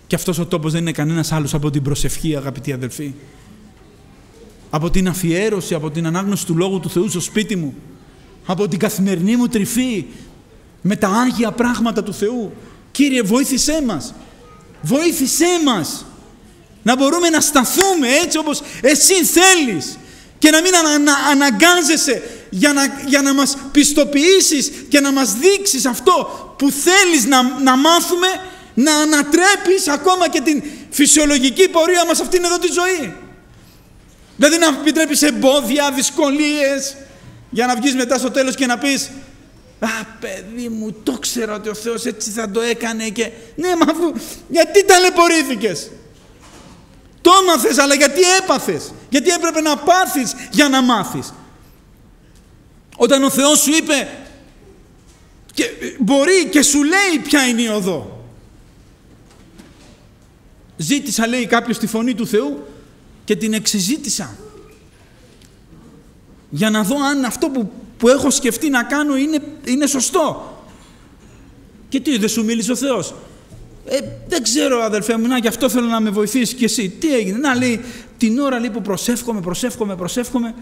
Και αυτός ο τόπος δεν είναι κανένας άλλος από την προσευχή, αγαπητοί αδελφοί. Από την αφιέρωση, από την ανάγνωση του Λόγου του Θεού στο σπίτι μου. Από την καθημερινή μου τρυφή με τα άγια πράγματα του Θεού. Κύριε, βοήθησέ μας. Βοήθησέ μας. Να μπορούμε να σταθούμε έτσι όπως εσύ θέλεις. Και να μην ανα, ανα, αναγκάζεσαι για να, για να μας πιστοποιήσεις και να μας δείξεις αυτό που θέλεις να, να μάθουμε, να ανατρέπεις ακόμα και την φυσιολογική πορεία μας αυτήν εδώ τη ζωή. Δηλαδή να επιτρέπεις εμπόδια, δυσκολίες, για να βγεις μετά στο τέλος και να πεις «Α, παιδί μου, το ξέρω ότι ο Θεός έτσι θα το έκανε και...» Ναι, μα αφού, γιατί ταλαιπωρήθηκες? Το έμαθες, αλλά γιατί έπαθες? Γιατί έπρεπε να πάθεις για να μάθεις? Όταν ο Θεός σου είπε και μπορεί και σου λέει ποια είναι η οδό. Ζήτησα, λέει κάποιος, τη φωνή του Θεού και την εξεζήτησα για να δω αν αυτό που, που έχω σκεφτεί να κάνω είναι, είναι σωστό. Και τι, δεν σου μίλησε ο Θεός? Ε, δεν ξέρω, αδελφέ μου, να, γι' αυτό θέλω να με βοηθήσεις κι εσύ. Τι έγινε? Να, λέει, την ώρα, λέει, που προσεύχομαι, προσεύχομαι, προσεύχομαι,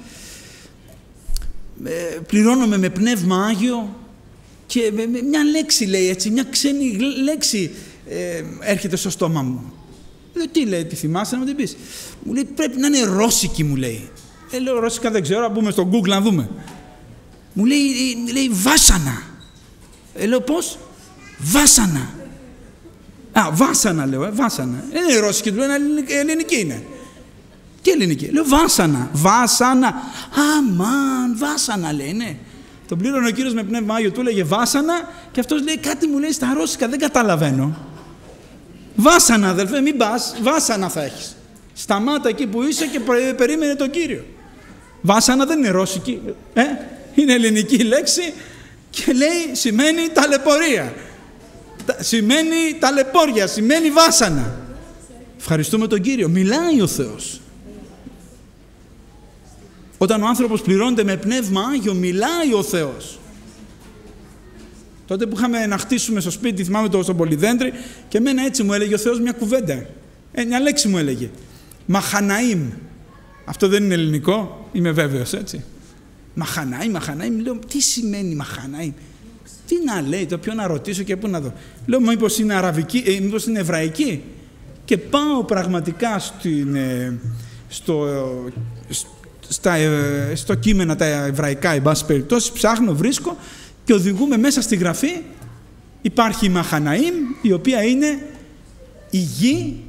ε, πληρώνομαι με πνεύμα Άγιο και με, με μια λέξη, λέει, έτσι, μια ξένη λέξη ε, έρχεται στο στόμα μου. Ε, τι, λέει, τη θυμάσαι να μου την πεις? Μου λέει, πρέπει να είναι ρώσικη, μου λέει. Ε, λέω, ρώσικα δεν ξέρω, να μπούμε στο Google να δούμε. Μου λέει, λέει βάσανα. Ε, λέω, πώς? Βάσανα. Α, βάσανα, λέω, ε, βάσανα. Δεν είναι ρώσικη, του λέω, ελληνική είναι. Τι ελληνική? Λέω, βάσανα. Βάσανα. Αμάν, βάσανα, λέει, ναι. Τον πλήρωνε ο Κύριος με πνεύμα Άγιο, του έλεγε βάσανα και αυτός λέει, κάτι μου λέει στα ρώσικα, δεν καταλαβαίνω. Βάσανα, αδελφέ, μην πας, βάσανα θα έχεις. Σταμάτα εκεί που είσαι και περίμενε τον Κύριο. Βάσανα δεν είναι ρώσικη, ε, είναι ελληνική λέξη και λέει, σημαίνει ταλαιπωρία. Σημαίνει ταλαιπώρια, σημαίνει βάσανα. Ευχαριστούμε τον Κύριο. Μιλάει ο Θεός. Όταν ο άνθρωπος πληρώνεται με πνεύμα Άγιο, μιλάει ο Θεός. Τότε που είχαμε να χτίσουμε στο σπίτι, θυμάμαι το στον Πολυδέντρη, και εμένα έτσι μου έλεγε ο Θεός μια κουβέντα. Ε, μια λέξη μου έλεγε. Μαχαναΐμ. Αυτό δεν είναι ελληνικό, είμαι βέβαιος, έτσι. Μαχαναΐμ, Μαχαναΐμ. Λέω, τι σημαίνει Μαχαναΐμ? Τι να λέει, το ποιο να ρωτήσω και πού να δω. Λέω, μήπως είναι αραβική, ε, μήπως είναι εβραϊκή? Και πάω πραγματικά στην, ε, στο, ε, στα, ε, στο κείμενα τα εβραϊκά, εν πάση περιπτώσει, ψάχνω, βρίσκω και οδηγούμε μέσα στη γραφή. Υπάρχει η Μαχαναΐμ, η οποία είναι η γη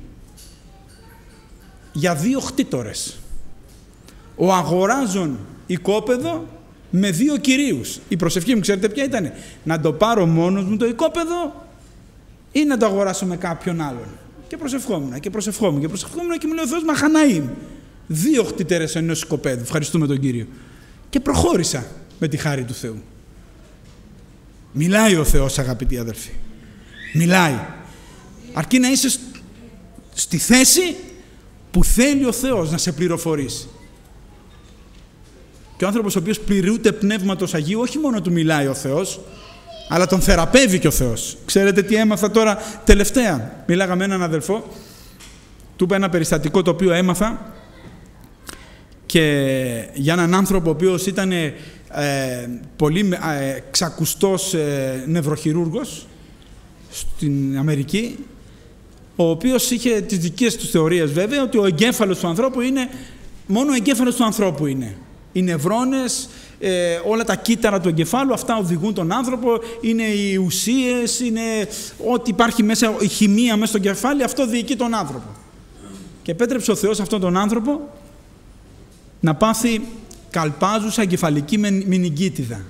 για δύο χτήτορες. Ο αγοράζων οικόπεδο με δύο κυρίους. Η προσευχή μου, ξέρετε ποια ήταν? Να το πάρω μόνος μου το οικόπεδο ή να το αγοράσω με κάποιον άλλον. Και προσευχόμουν και προσευχόμουν και προσευχόμουν και μου λέει ο Θεός, Μαχαναΐμ. Δύο χτητέρες ενός οικοπέδου. Ευχαριστούμε τον Κύριο. Και προχώρησα με τη χάρη του Θεού. Μιλάει ο Θεός, αγαπητοί αδελφοί. Μιλάει. Αρκεί να είσαι στη θέση που θέλει ο Θεός να σε πληροφορήσει. Και ο άνθρωπος ο οποίος πληρούνται πνεύματος Αγίου, όχι μόνο του μιλάει ο Θεός, αλλά τον θεραπεύει και ο Θεός. Ξέρετε τι έμαθα τώρα τελευταία? Μίλαγα με έναν αδελφό, του είπα ένα περιστατικό το οποίο έμαθα, και για έναν άνθρωπο ο οποίος ήταν ε, πολύ ε, ξακουστός ε, νευροχειρούργος στην Αμερική, ο οποίος είχε τις δικές του θεωρίες βέβαια, ότι ο εγκέφαλος του ανθρώπου είναι, μόνο ο εγκέφαλος του ανθρώπου είναι. Οι νευρώνες, ε, όλα τα κύτταρα του εγκεφάλου, αυτά οδηγούν τον άνθρωπο, είναι οι ουσίες, είναι ό,τι υπάρχει μέσα, η χημεία μέσα στο κεφάλι, αυτό διοικεί τον άνθρωπο. Και επέτρεψε ο Θεός αυτόν τον άνθρωπο να πάθει καλπάζουσα εγκεφαλική μηνυγκίτιδα.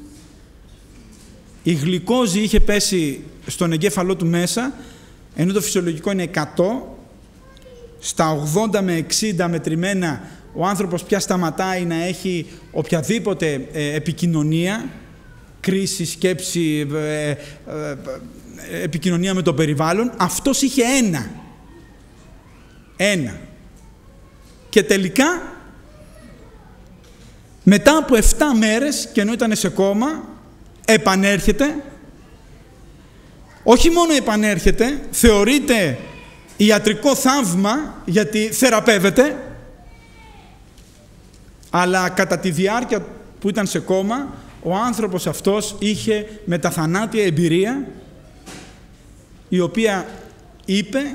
Η γλυκόζη είχε πέσει στον εγκέφαλό του μέσα, ενώ το φυσιολογικό είναι εκατό, στα ογδόντα με εξήντα μετρημένα ο άνθρωπος πια σταματάει να έχει οποιαδήποτε ε, επικοινωνία, κρίση, σκέψη, ε, ε, ε, επικοινωνία με το περιβάλλον. Αυτός είχε ένα. Ένα. Και τελικά, μετά από εφτά μέρες, και ενώ ήταν σε κόμμα, επανέρχεται. Όχι μόνο επανέρχεται, θεωρείται ιατρικό θαύμα, γιατί θεραπεύεται, αλλά κατά τη διάρκεια που ήταν σε κόμμα, ο άνθρωπος αυτός είχε μεταθανάτια εμπειρία, η οποία είπε,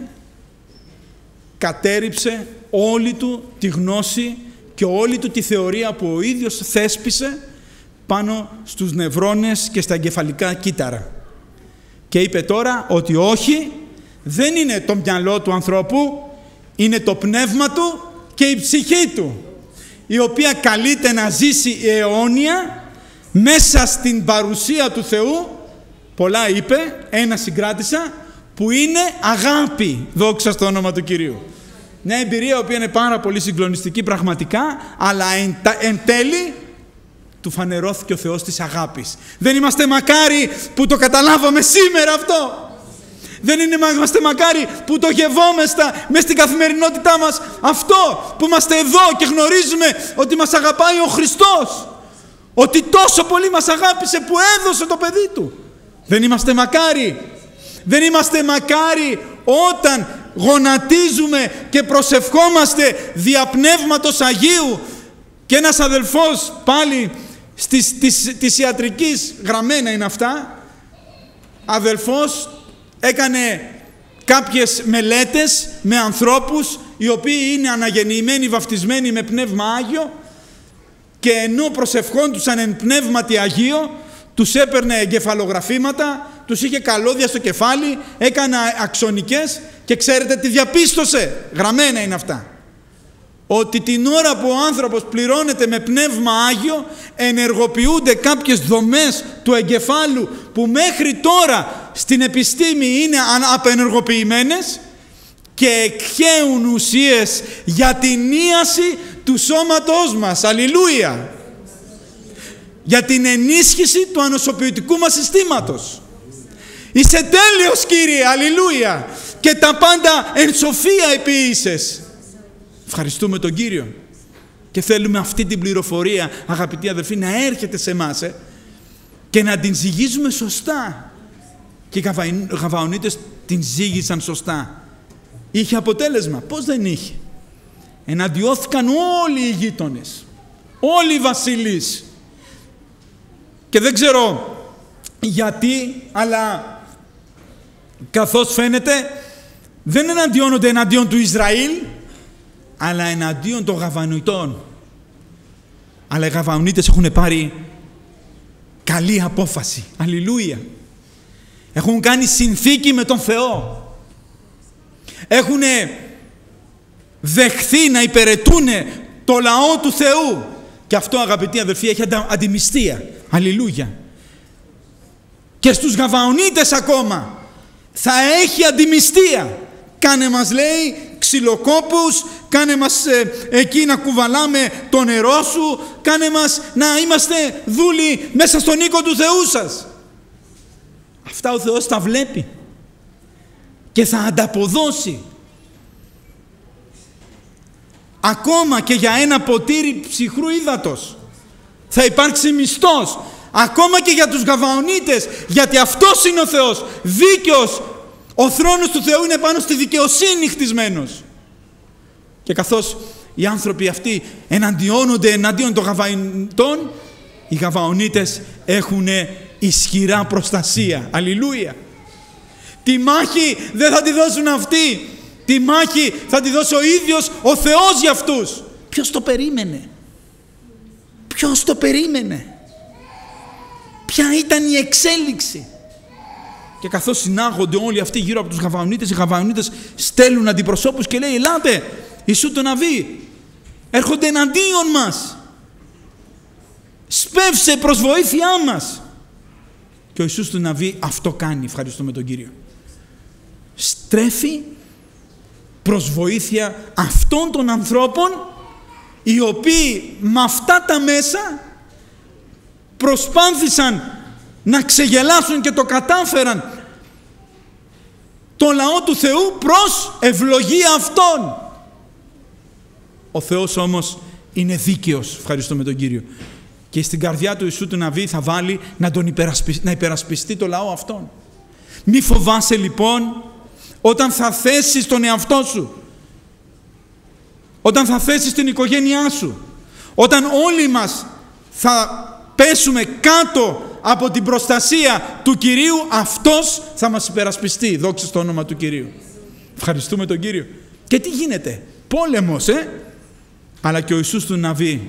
κατέριψε όλη του τη γνώση και όλη του τη θεωρία που ο ίδιος θέσπισε πάνω στους νευρώνες και στα εγκεφαλικά κύτταρα. Και είπε τώρα ότι όχι, δεν είναι το μυαλό του ανθρώπου, είναι το πνεύμα του και η ψυχή του, η οποία καλείται να ζήσει αιώνια μέσα στην παρουσία του Θεού. Πολλά είπε, ένα συγκράτησα, που είναι αγάπη, δόξα στο όνομα του Κυρίου. Μια εμπειρία που είναι πάρα πολύ συγκλονιστική πραγματικά, αλλά εν, εν τέλει του φανερώθηκε ο Θεός της αγάπης. Δεν είμαστε μακάρι που το καταλάβαμε σήμερα αυτό. Δεν είναι, είμαστε μακάρι που το γευόμεστα μες στην καθημερινότητά μας αυτό, που είμαστε εδώ και γνωρίζουμε ότι μας αγαπάει ο Χριστός, ότι τόσο πολύ μας αγάπησε που έδωσε το παιδί Του. Δεν είμαστε μακάρι. Δεν είμαστε μακάρι όταν γονατίζουμε και προσευχόμαστε δια Πνεύματος Αγίου. Και ένας αδελφός πάλι στις, της, της ιατρικής, γραμμένα είναι αυτά, αδελφός έκανε κάποιες μελέτες με ανθρώπους οι οποίοι είναι αναγεννημένοι, βαφτισμένοι με Πνεύμα Άγιο, και ενώ προσευχόντουσαν εν Πνεύματι Αγίο, τους έπαιρνε εγκεφαλογραφήματα, τους είχε καλώδια στο κεφάλι, έκανε αξονικές, και ξέρετε τι διαπίστωσε? Γραμμένα είναι αυτά. Ότι την ώρα που ο άνθρωπος πληρώνεται με Πνεύμα Άγιο, ενεργοποιούνται κάποιες δομές του εγκεφάλου που μέχρι τώρα στην επιστήμη είναι απενεργοποιημένες και εκχέουν ουσίες για την ίαση του σώματός μας. Αλληλούια! Για την ενίσχυση του ανοσοποιητικού μας συστήματος. Είσαι τέλειος, Κύριε, αλληλούια, και τα πάντα εν σοφία επίησες. Ευχαριστούμε τον Κύριο και θέλουμε αυτή την πληροφορία, αγαπητοί αδελφοί, να έρχεται σε εμάς ε, και να την ζυγίζουμε σωστά. Και οι Γαβαονίτες την ζύγισαν σωστά. Είχε αποτέλεσμα? Πώς δεν είχε? Εναντιώθηκαν όλοι οι γείτονες, όλοι οι βασιλείς, και δεν ξέρω γιατί, αλλά καθώς φαίνεται δεν εναντιώνονται εναντίον του Ισραήλ, αλλά εναντίον των Γαβαονιτών. Αλλά οι Γαβαονίτες έχουν πάρει καλή απόφαση. Αλληλούια! Έχουν κάνει συνθήκη με τον Θεό. Έχουν δεχθεί να υπηρετούν το λαό του Θεού. Και αυτό, αγαπητοί αδελφοί, έχει αντιμυστία. Αλληλούια! Και στους Γαβαονίτες ακόμα θα έχει αντιμυστία. Κάνε μας, λέει, ξυλοκόπους, κάνε μας ε, εκεί να κουβαλάμε το νερό σου, κάνε μας να είμαστε δούλοι μέσα στον οίκο του Θεού σας. Αυτά ο Θεός τα βλέπει και θα ανταποδώσει. Ακόμα και για ένα ποτήρι ψυχρού ύδατος θα υπάρξει μισθός. Ακόμα και για τους Γαβαονίτες, γιατί αυτός είναι ο Θεός, δίκαιος. Ο θρόνος του Θεού είναι πάνω στη δικαιοσύνη χτισμένος. Και καθώς οι άνθρωποι αυτοί εναντιώνονται εναντίον των Γαβαονιτών, οι Γαβαονίτες έχουν ισχυρά προστασία. Αλληλούια! Τη μάχη δεν θα τη δώσουν αυτοί. Τη μάχη θα τη δώσει ο ίδιος ο Θεός για αυτούς. Ποιος το περίμενε? Ποιος το περίμενε? Ποια ήταν η εξέλιξη? Και καθώς συνάγονται όλοι αυτοί γύρω από τους Γαβαονίτες, οι Γαβαονίτες στέλνουν αντιπροσώπους και λέει, ελάτε, Ιησού τον Ναβί, έρχονται εναντίον μας. Σπεύσε προς βοήθειά μας. Και ο Ιησούς του Ναβί αυτό κάνει, ευχαριστούμε τον Κύριο. Στρέφει προς βοήθεια αυτών των ανθρώπων, οι οποίοι με αυτά τα μέσα προσπάθησαν να ξεγελάσουν και το κατάφεραν το λαό του Θεού προς ευλογία αυτών. Ο Θεός όμως είναι δίκαιος, ευχαριστούμε τον Κύριο, και στην καρδιά του Ιησού του Ναβί θα βάλει να, τον υπερασπιστεί, να υπερασπιστεί το λαό αυτόν. Μη φοβάσαι λοιπόν Όταν θα θέσεις τον εαυτό σου. Όταν θα θέσεις την οικογένειά σου. Όταν όλοι μας θα πέσουμε κάτω από την προστασία του Κυρίου, αυτός θα μας υπερασπιστεί. Δόξα στο όνομα του Κυρίου. Ευχαριστούμε τον Κύριο. Και τι γίνεται? Πόλεμος, ε! Αλλά και ο Ιησούς του Ναβί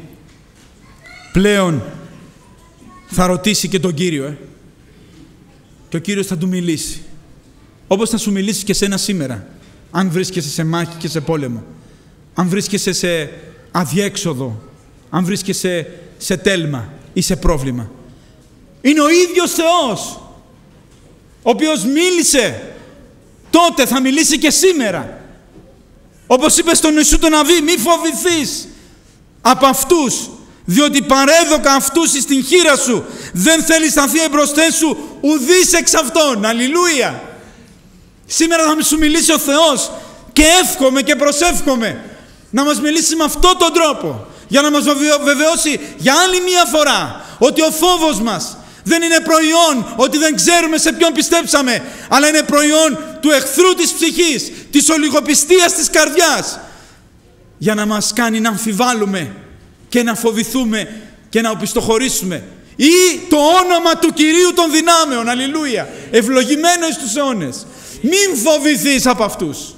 πλέον θα ρωτήσει και τον Κύριο, ε! Και ο Κύριος θα του μιλήσει. Όπως θα σου μιλήσει και σένα σήμερα, αν βρίσκεσαι σε μάχη και σε πόλεμο, αν βρίσκεσαι σε αδιέξοδο, αν βρίσκεσαι σε τέλμα ή σε πρόβλημα. Είναι ο ίδιος Θεός, ο οποίος μίλησε τότε, θα μιλήσει και σήμερα. Όπως είπε στον Ιησού τον Ναβί, μη φοβηθείς από αυτούς, διότι παρέδοκα αυτούς εις την χείρα σου, δεν θέλει σταθεί εμπροσθές σου ουδής εξ αυτών. Αλληλούια! Σήμερα θα σου μιλήσει ο Θεός και εύχομαι και προσεύχομαι να μας μιλήσει με αυτόν τον τρόπο, για να μας βεβαιώσει για άλλη μία φορά ότι ο φόβος μας δεν είναι προϊόν ότι δεν ξέρουμε σε ποιον πιστέψαμε, αλλά είναι προϊόν του εχθρού της ψυχής, της ολιγοπιστίας της καρδιάς, για να μας κάνει να αμφιβάλλουμε και να φοβηθούμε και να οπισθοχωρήσουμε. Ή το όνομα του Κυρίου των δυνάμεων, αλληλούια, ευλογημένο εις τους αιώνες. Μην φοβηθείς από αυτούς.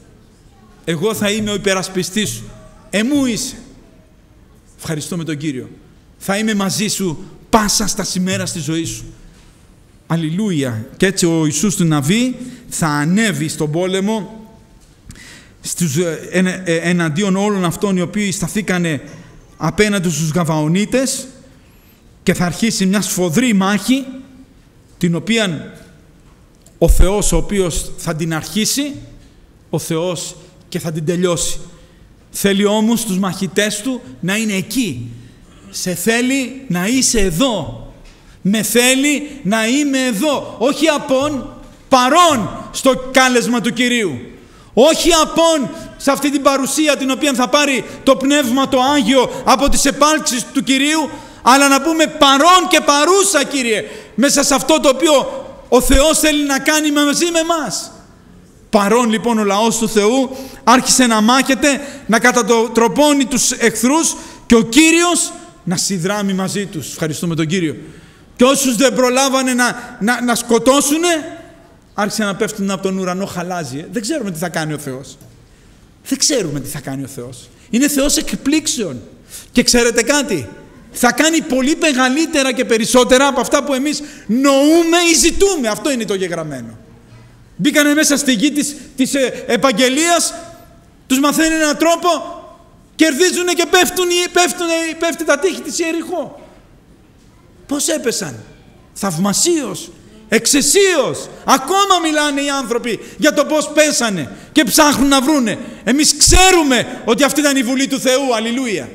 Εγώ θα είμαι ο υπερασπιστής σου. Εμού είσαι. Ευχαριστώ με τον Κύριο. Θα είμαι μαζί σου πάσα στα σημέρα στη ζωή σου. Αλληλούια. Και έτσι ο Ιησούς του Ναβί θα ανέβει στον πόλεμο στους, ε, ε, εναντίον όλων αυτών οι οποίοι σταθήκανε απέναντι στους Γαβαονίτες, και θα αρχίσει μια σφοδρή μάχη, την οποία ο Θεός ο οποίος θα την αρχίσει, ο Θεός και θα την τελειώσει. Θέλει όμως τους μαχητές του να είναι εκεί. Σε θέλει να είσαι εδώ. Με θέλει να είμαι εδώ. Όχι απόν, παρόν στο κάλεσμα του Κυρίου. Όχι απόν σε αυτή την παρουσία την οποία θα πάρει το Πνεύμα το Άγιο από τις επάλξεις του Κυρίου, αλλά να πούμε παρόν και παρούσα, Κύριε, μέσα σε αυτό το οποίο ο Θεός θέλει να κάνει μαζί με εμάς. Παρόν λοιπόν ο λαός του Θεού άρχισε να μάχεται, να κατατροπώνει τους εχθρούς και ο Κύριος να συνδράμει μαζί τους. Ευχαριστούμε τον Κύριο. Και όσους δεν προλάβανε να, να, να σκοτώσουνε, άρχισαν να πέφτουν από τον ουρανό χαλάζι. Δεν ξέρουμε τι θα κάνει ο Θεός. Δεν ξέρουμε τι θα κάνει ο Θεός. Είναι Θεός εκπλήξεων. Και ξέρετε κάτι, θα κάνει πολύ μεγαλύτερα και περισσότερα από αυτά που εμείς νοούμε ή ζητούμε. Αυτό είναι το γεγραμμένο. Μπήκανε μέσα στη γη της, της ε, επαγγελίας, τους μαθαίνει έναν τρόπο, κερδίζουν και πέφτουν, πέφτουν, πέφτει τα τείχη της Ιεριχώ. Πώς έπεσαν? Θαυμασίως, εξαισίως. Ακόμα μιλάνε οι άνθρωποι για το πώς πέσανε και ψάχνουν να βρούνε. Εμείς ξέρουμε ότι αυτή ήταν η βουλή του Θεού. Αλληλούια.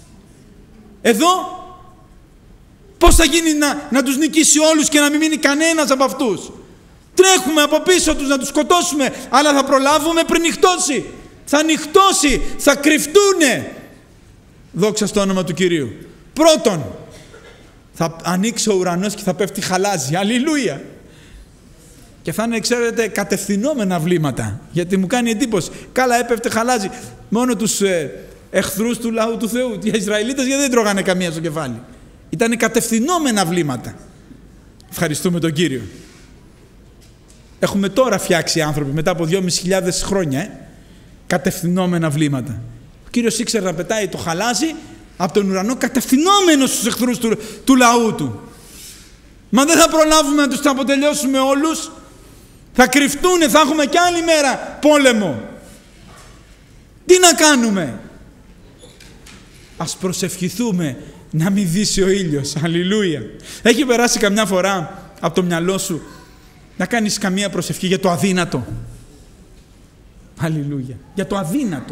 Εδώ πώς θα γίνει να, να τους νικήσει όλους και να μην μείνει κανένας από αυτούς? Τρέχουμε από πίσω τους να τους σκοτώσουμε, αλλά θα προλάβουμε πριν νυχτώσει. Θα νυχτώσει, θα κρυφτούνε. Δόξα στο όνομα του Κυρίου. Πρώτον, θα ανοίξει ο ουρανός και θα πέφτει χαλάζι. Αλληλούια. Και θα είναι, ξέρετε, κατευθυνόμενα βλήματα. Γιατί μου κάνει εντύπωση. Καλά, έπεφτε χαλάζι. Μόνο τους ε, εχθρούς του λαού του Θεού. Οι Ισραηλίτες γιατί δεν τρώγανε καμία στο κεφάλι. Ήτανε κατευθυνόμενα βλήματα. Ευχαριστούμε τον Κύριο. Έχουμε τώρα φτιάξει άνθρωποι μετά από δυόμισι χιλιάδες χρόνια ε, κατευθυνόμενα βλήματα. Ο Κύριος ήξερε να πετάει το χαλάζι από τον ουρανό κατευθυνόμενος στους εχθρούς του, του λαού του. Μα δεν θα προλάβουμε να τους τα αποτελειώσουμε όλους. Θα κρυφτούνε, θα έχουμε κι άλλη μέρα πόλεμο. Τι να κάνουμε? Ας προσευχηθούμε να μην δύσει ο ήλιος. Αλληλούια. Έχει περάσει καμιά φορά από το μυαλό σου να κάνεις καμία προσευχή για το αδύνατο? Αλληλούια. Για το αδύνατο.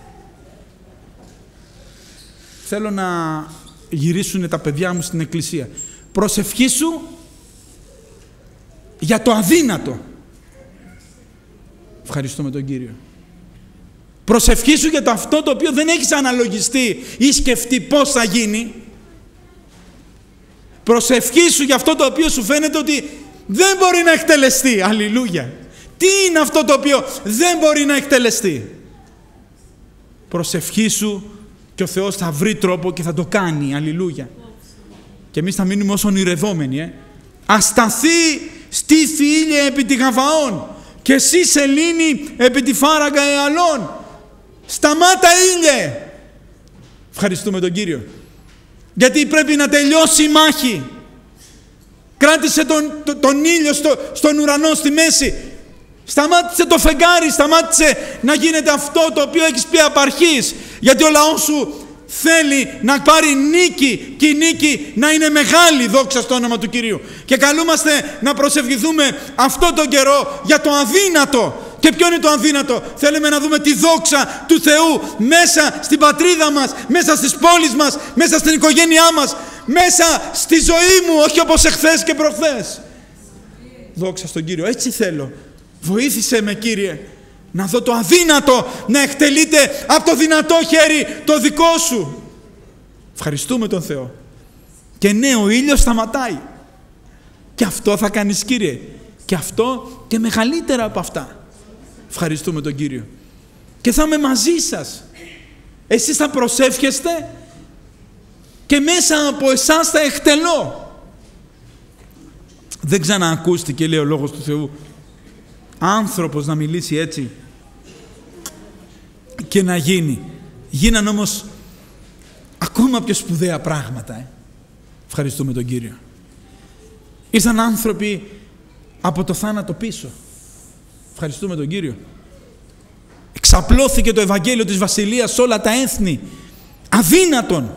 Θέλω να γυρίσουν τα παιδιά μου στην εκκλησία. Προσευχή σου για το αδύνατο. Ευχαριστώ με τον Κύριο. Προσευχή σου για το αυτό το οποίο δεν έχεις αναλογιστεί ή σκεφτεί πώς θα γίνει. Προσευχή σου για αυτό το οποίο σου φαίνεται ότι δεν μπορεί να εκτελεστεί. Αλληλούια. Τι είναι αυτό το οποίο δεν μπορεί να εκτελεστεί? Προσευχή σου και ο Θεός θα βρει τρόπο και θα το κάνει. Αλληλούια. Και εμείς θα μείνουμε ως ονειρευόμενοι. Ε. Ασταθεί στήθη ήλιε επί τη Γαβαών και εσύ σελήνη επί τη φάραγγα εαλών. Σταμάτα ήλιε. Ευχαριστούμε τον Κύριο. Γιατί πρέπει να τελειώσει η μάχη. Κράτησε τον, τον, τον ήλιο στο, στον ουρανό στη μέση. Σταμάτησε το φεγγάρι, σταμάτησε να γίνεται αυτό το οποίο έχεις πει απ' αρχής. Γιατί ο λαός σου θέλει να πάρει νίκη και η νίκη να είναι μεγάλη, δόξα στο όνομα του Κυρίου. Και καλούμαστε να προσευχηθούμε αυτό τον καιρό για το αδύνατο. Και ποιο είναι το αδύνατο? Θέλουμε να δούμε τη δόξα του Θεού μέσα στην πατρίδα μας, μέσα στις πόλεις μας, μέσα στην οικογένειά μας, μέσα στη ζωή μου, όχι όπως εχθές και προχθές. Δόξα στον Κύριο. Έτσι θέλω. Βοήθησε με, Κύριε, να δω το αδύνατο να εκτελείται από το δυνατό χέρι το δικό σου. Ευχαριστούμε τον Θεό. Και ναι, ο ήλιος σταματάει. Και αυτό θα κάνεις, Κύριε. Και αυτό και μεγαλύτερα από αυτά. Ευχαριστούμε τον Κύριο. Και θα είμαι μαζί σας. Εσείς θα προσεύχεστε και μέσα από εσάς θα εκτελώ. Δεν ξαναακούστηκε, λέει ο Λόγος του Θεού, άνθρωπος να μιλήσει έτσι και να γίνει. Γίναν όμως ακόμα πιο σπουδαία πράγματα. Ε. Ευχαριστούμε τον Κύριο. Ήρθαν άνθρωποι από το θάνατο πίσω. Ευχαριστούμε τον Κύριο. Εξαπλώθηκε το Ευαγγέλιο της Βασιλείας σε όλα τα έθνη. Αδύνατον.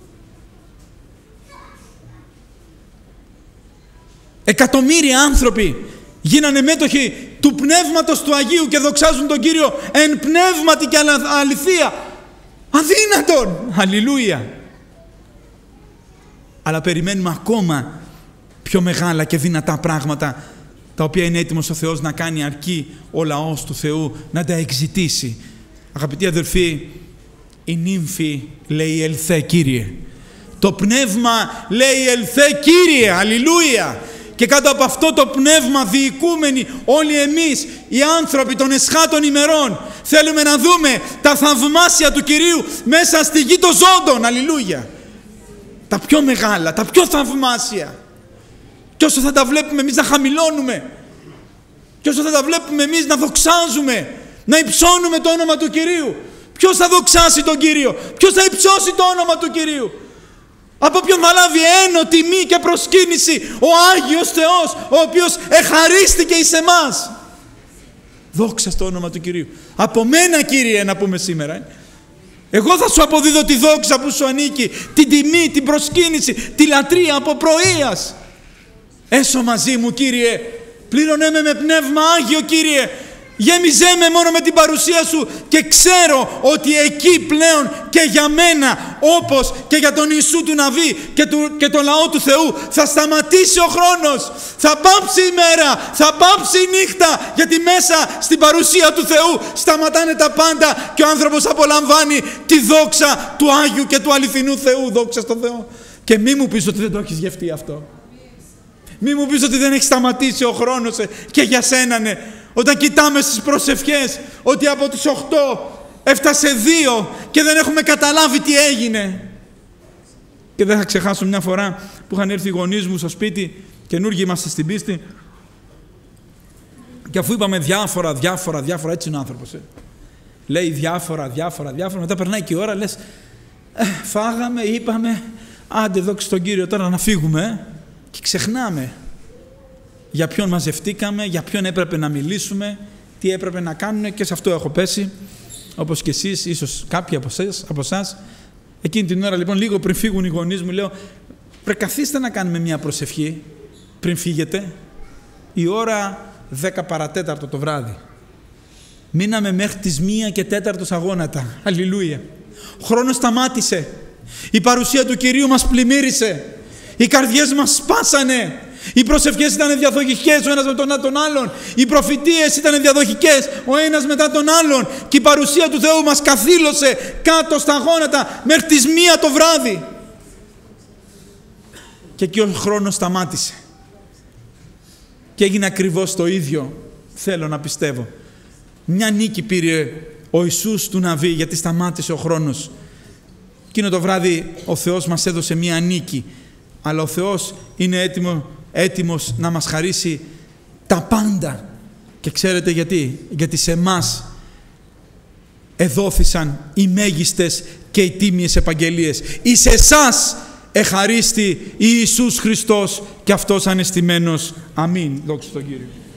Εκατομμύρια άνθρωποι γίνανε μέτοχοι του Πνεύματος του Αγίου και δοξάζουν τον Κύριο εν πνεύματι και αληθεία. Αδύνατον. Αλληλούια. Αλλά περιμένουμε ακόμα πιο μεγάλα και δυνατά πράγματα, τα οποία είναι έτοιμος ο Θεός να κάνει, αρκεί ο λαός του Θεού να τα εξητήσει. Αγαπητοί αδελφοί, η νύμφη λέει ελθέ Κύριε. Το πνεύμα λέει ελθέ Κύριε. Αλληλούια. Και κάτω από αυτό το πνεύμα διοικούμενοι όλοι εμείς οι άνθρωποι των εσχάτων ημερών θέλουμε να δούμε τα θαυμάσια του Κυρίου μέσα στη γη των ζώντων. Αλληλούια. Τα πιο μεγάλα, τα πιο θαυμάσια. Και όσο θα τα βλέπουμε εμείς να χαμηλώνουμε, και όσο θα τα βλέπουμε εμείς να δοξάζουμε, να υψώνουμε το όνομα του Κυρίου. Ποιος θα δοξάσει τον Κύριο? Ποιος θα υψώσει το όνομα του Κυρίου? Από ποιον θα λάβει ένο, τιμή και προσκύνηση? Ο Άγιος Θεός, ο οποίος εχαρίστηκε εις εμάς. Δόξα στο όνομα του Κυρίου. Από μένα, Κύριε, να πούμε σήμερα. Εγώ θα σου αποδίδω τη δόξα που σου ανήκει, την τιμή, την προσκύνηση, τη λατρεία από πρωίας. Έσω μαζί μου, Κύριε, πλήρωνέ με με πνεύμα Άγιο, Κύριε, γέμιζέ με μόνο με την παρουσία σου και ξέρω ότι εκεί πλέον και για μένα, όπως και για τον Ιησού του Ναβί και, του, και τον λαό του Θεού, θα σταματήσει ο χρόνος, θα πάψει η μέρα, θα πάψει η νύχτα, γιατί μέσα στην παρουσία του Θεού σταματάνε τα πάντα και ο άνθρωπος απολαμβάνει τη δόξα του Άγιου και του αληθινού Θεού. Δόξα στον Θεό. Και μη μου πεις ότι δεν το έχεις γευτεί αυτό. Μη μου πεις ότι δεν έχει σταματήσει ο χρόνος και για σένα, ναι. Όταν κοιτάμε στις προσευχές ότι από τις οκτώ έφτασε δύο και δεν έχουμε καταλάβει τι έγινε. Και δεν θα ξεχάσω μια φορά που είχαν έρθει οι γονείς μου στο σπίτι, καινούργοι είμαστε στην πίστη, και αφού είπαμε διάφορα, διάφορα, διάφορα, έτσι είναι ο άνθρωπος. Ε. Λέει διάφορα, διάφορα, διάφορα, μετά περνάει και η ώρα, λες, ε, φάγαμε, είπαμε, άντε δόξα στον Κύριο τώρα να φύγουμε. Ε. Και ξεχνάμε για ποιον μαζευτήκαμε, για ποιον έπρεπε να μιλήσουμε, τι έπρεπε να κάνουμε, και σε αυτό έχω πέσει, όπως και εσείς, ίσως κάποιοι από εσάς, από εσάς. Εκείνη την ώρα λοιπόν, λίγο πριν φύγουν οι γονείς μου, λέω, πρέπει καθίστε να κάνουμε μια προσευχή πριν φύγετε. Η ώρα δέκα παρατέταρτο το βράδυ. Μείναμε μέχρι τις μία και τέταρτος αγώνατα. Αλληλούια. Ο χρόνος σταμάτησε. Η παρουσία του Κυρίου μας πλημμύρισε. Οι καρδιές μας σπάσανε. Οι προσευχές ήταν διαδοχικές ο ένας με τον, τον άλλον. Οι προφητείες ήταν διαδοχικές ο ένας μετά τον άλλον. Και η παρουσία του Θεού μας καθήλωσε κάτω στα γόνατα μέχρι τις μία το βράδυ. Και εκεί ο χρόνος σταμάτησε. Και έγινε ακριβώς το ίδιο θέλω να πιστεύω. Μια νίκη πήρε ο Ιησούς του Ναβί, γιατί σταμάτησε ο χρόνος. Εκείνο το βράδυ ο Θεός μας έδωσε μια νίκη, αλλά ο Θεός είναι έτοιμο, έτοιμος να μας χαρίσει τα πάντα. Και ξέρετε γιατί? Γιατί σε εμάς εδόθησαν οι μέγιστες και οι τίμιες επαγγελίες. Εις εσάς εχαρίστη Ιησούς Χριστός και αυτός ανεστημένος. Αμήν. Δόξα στον Κύριο.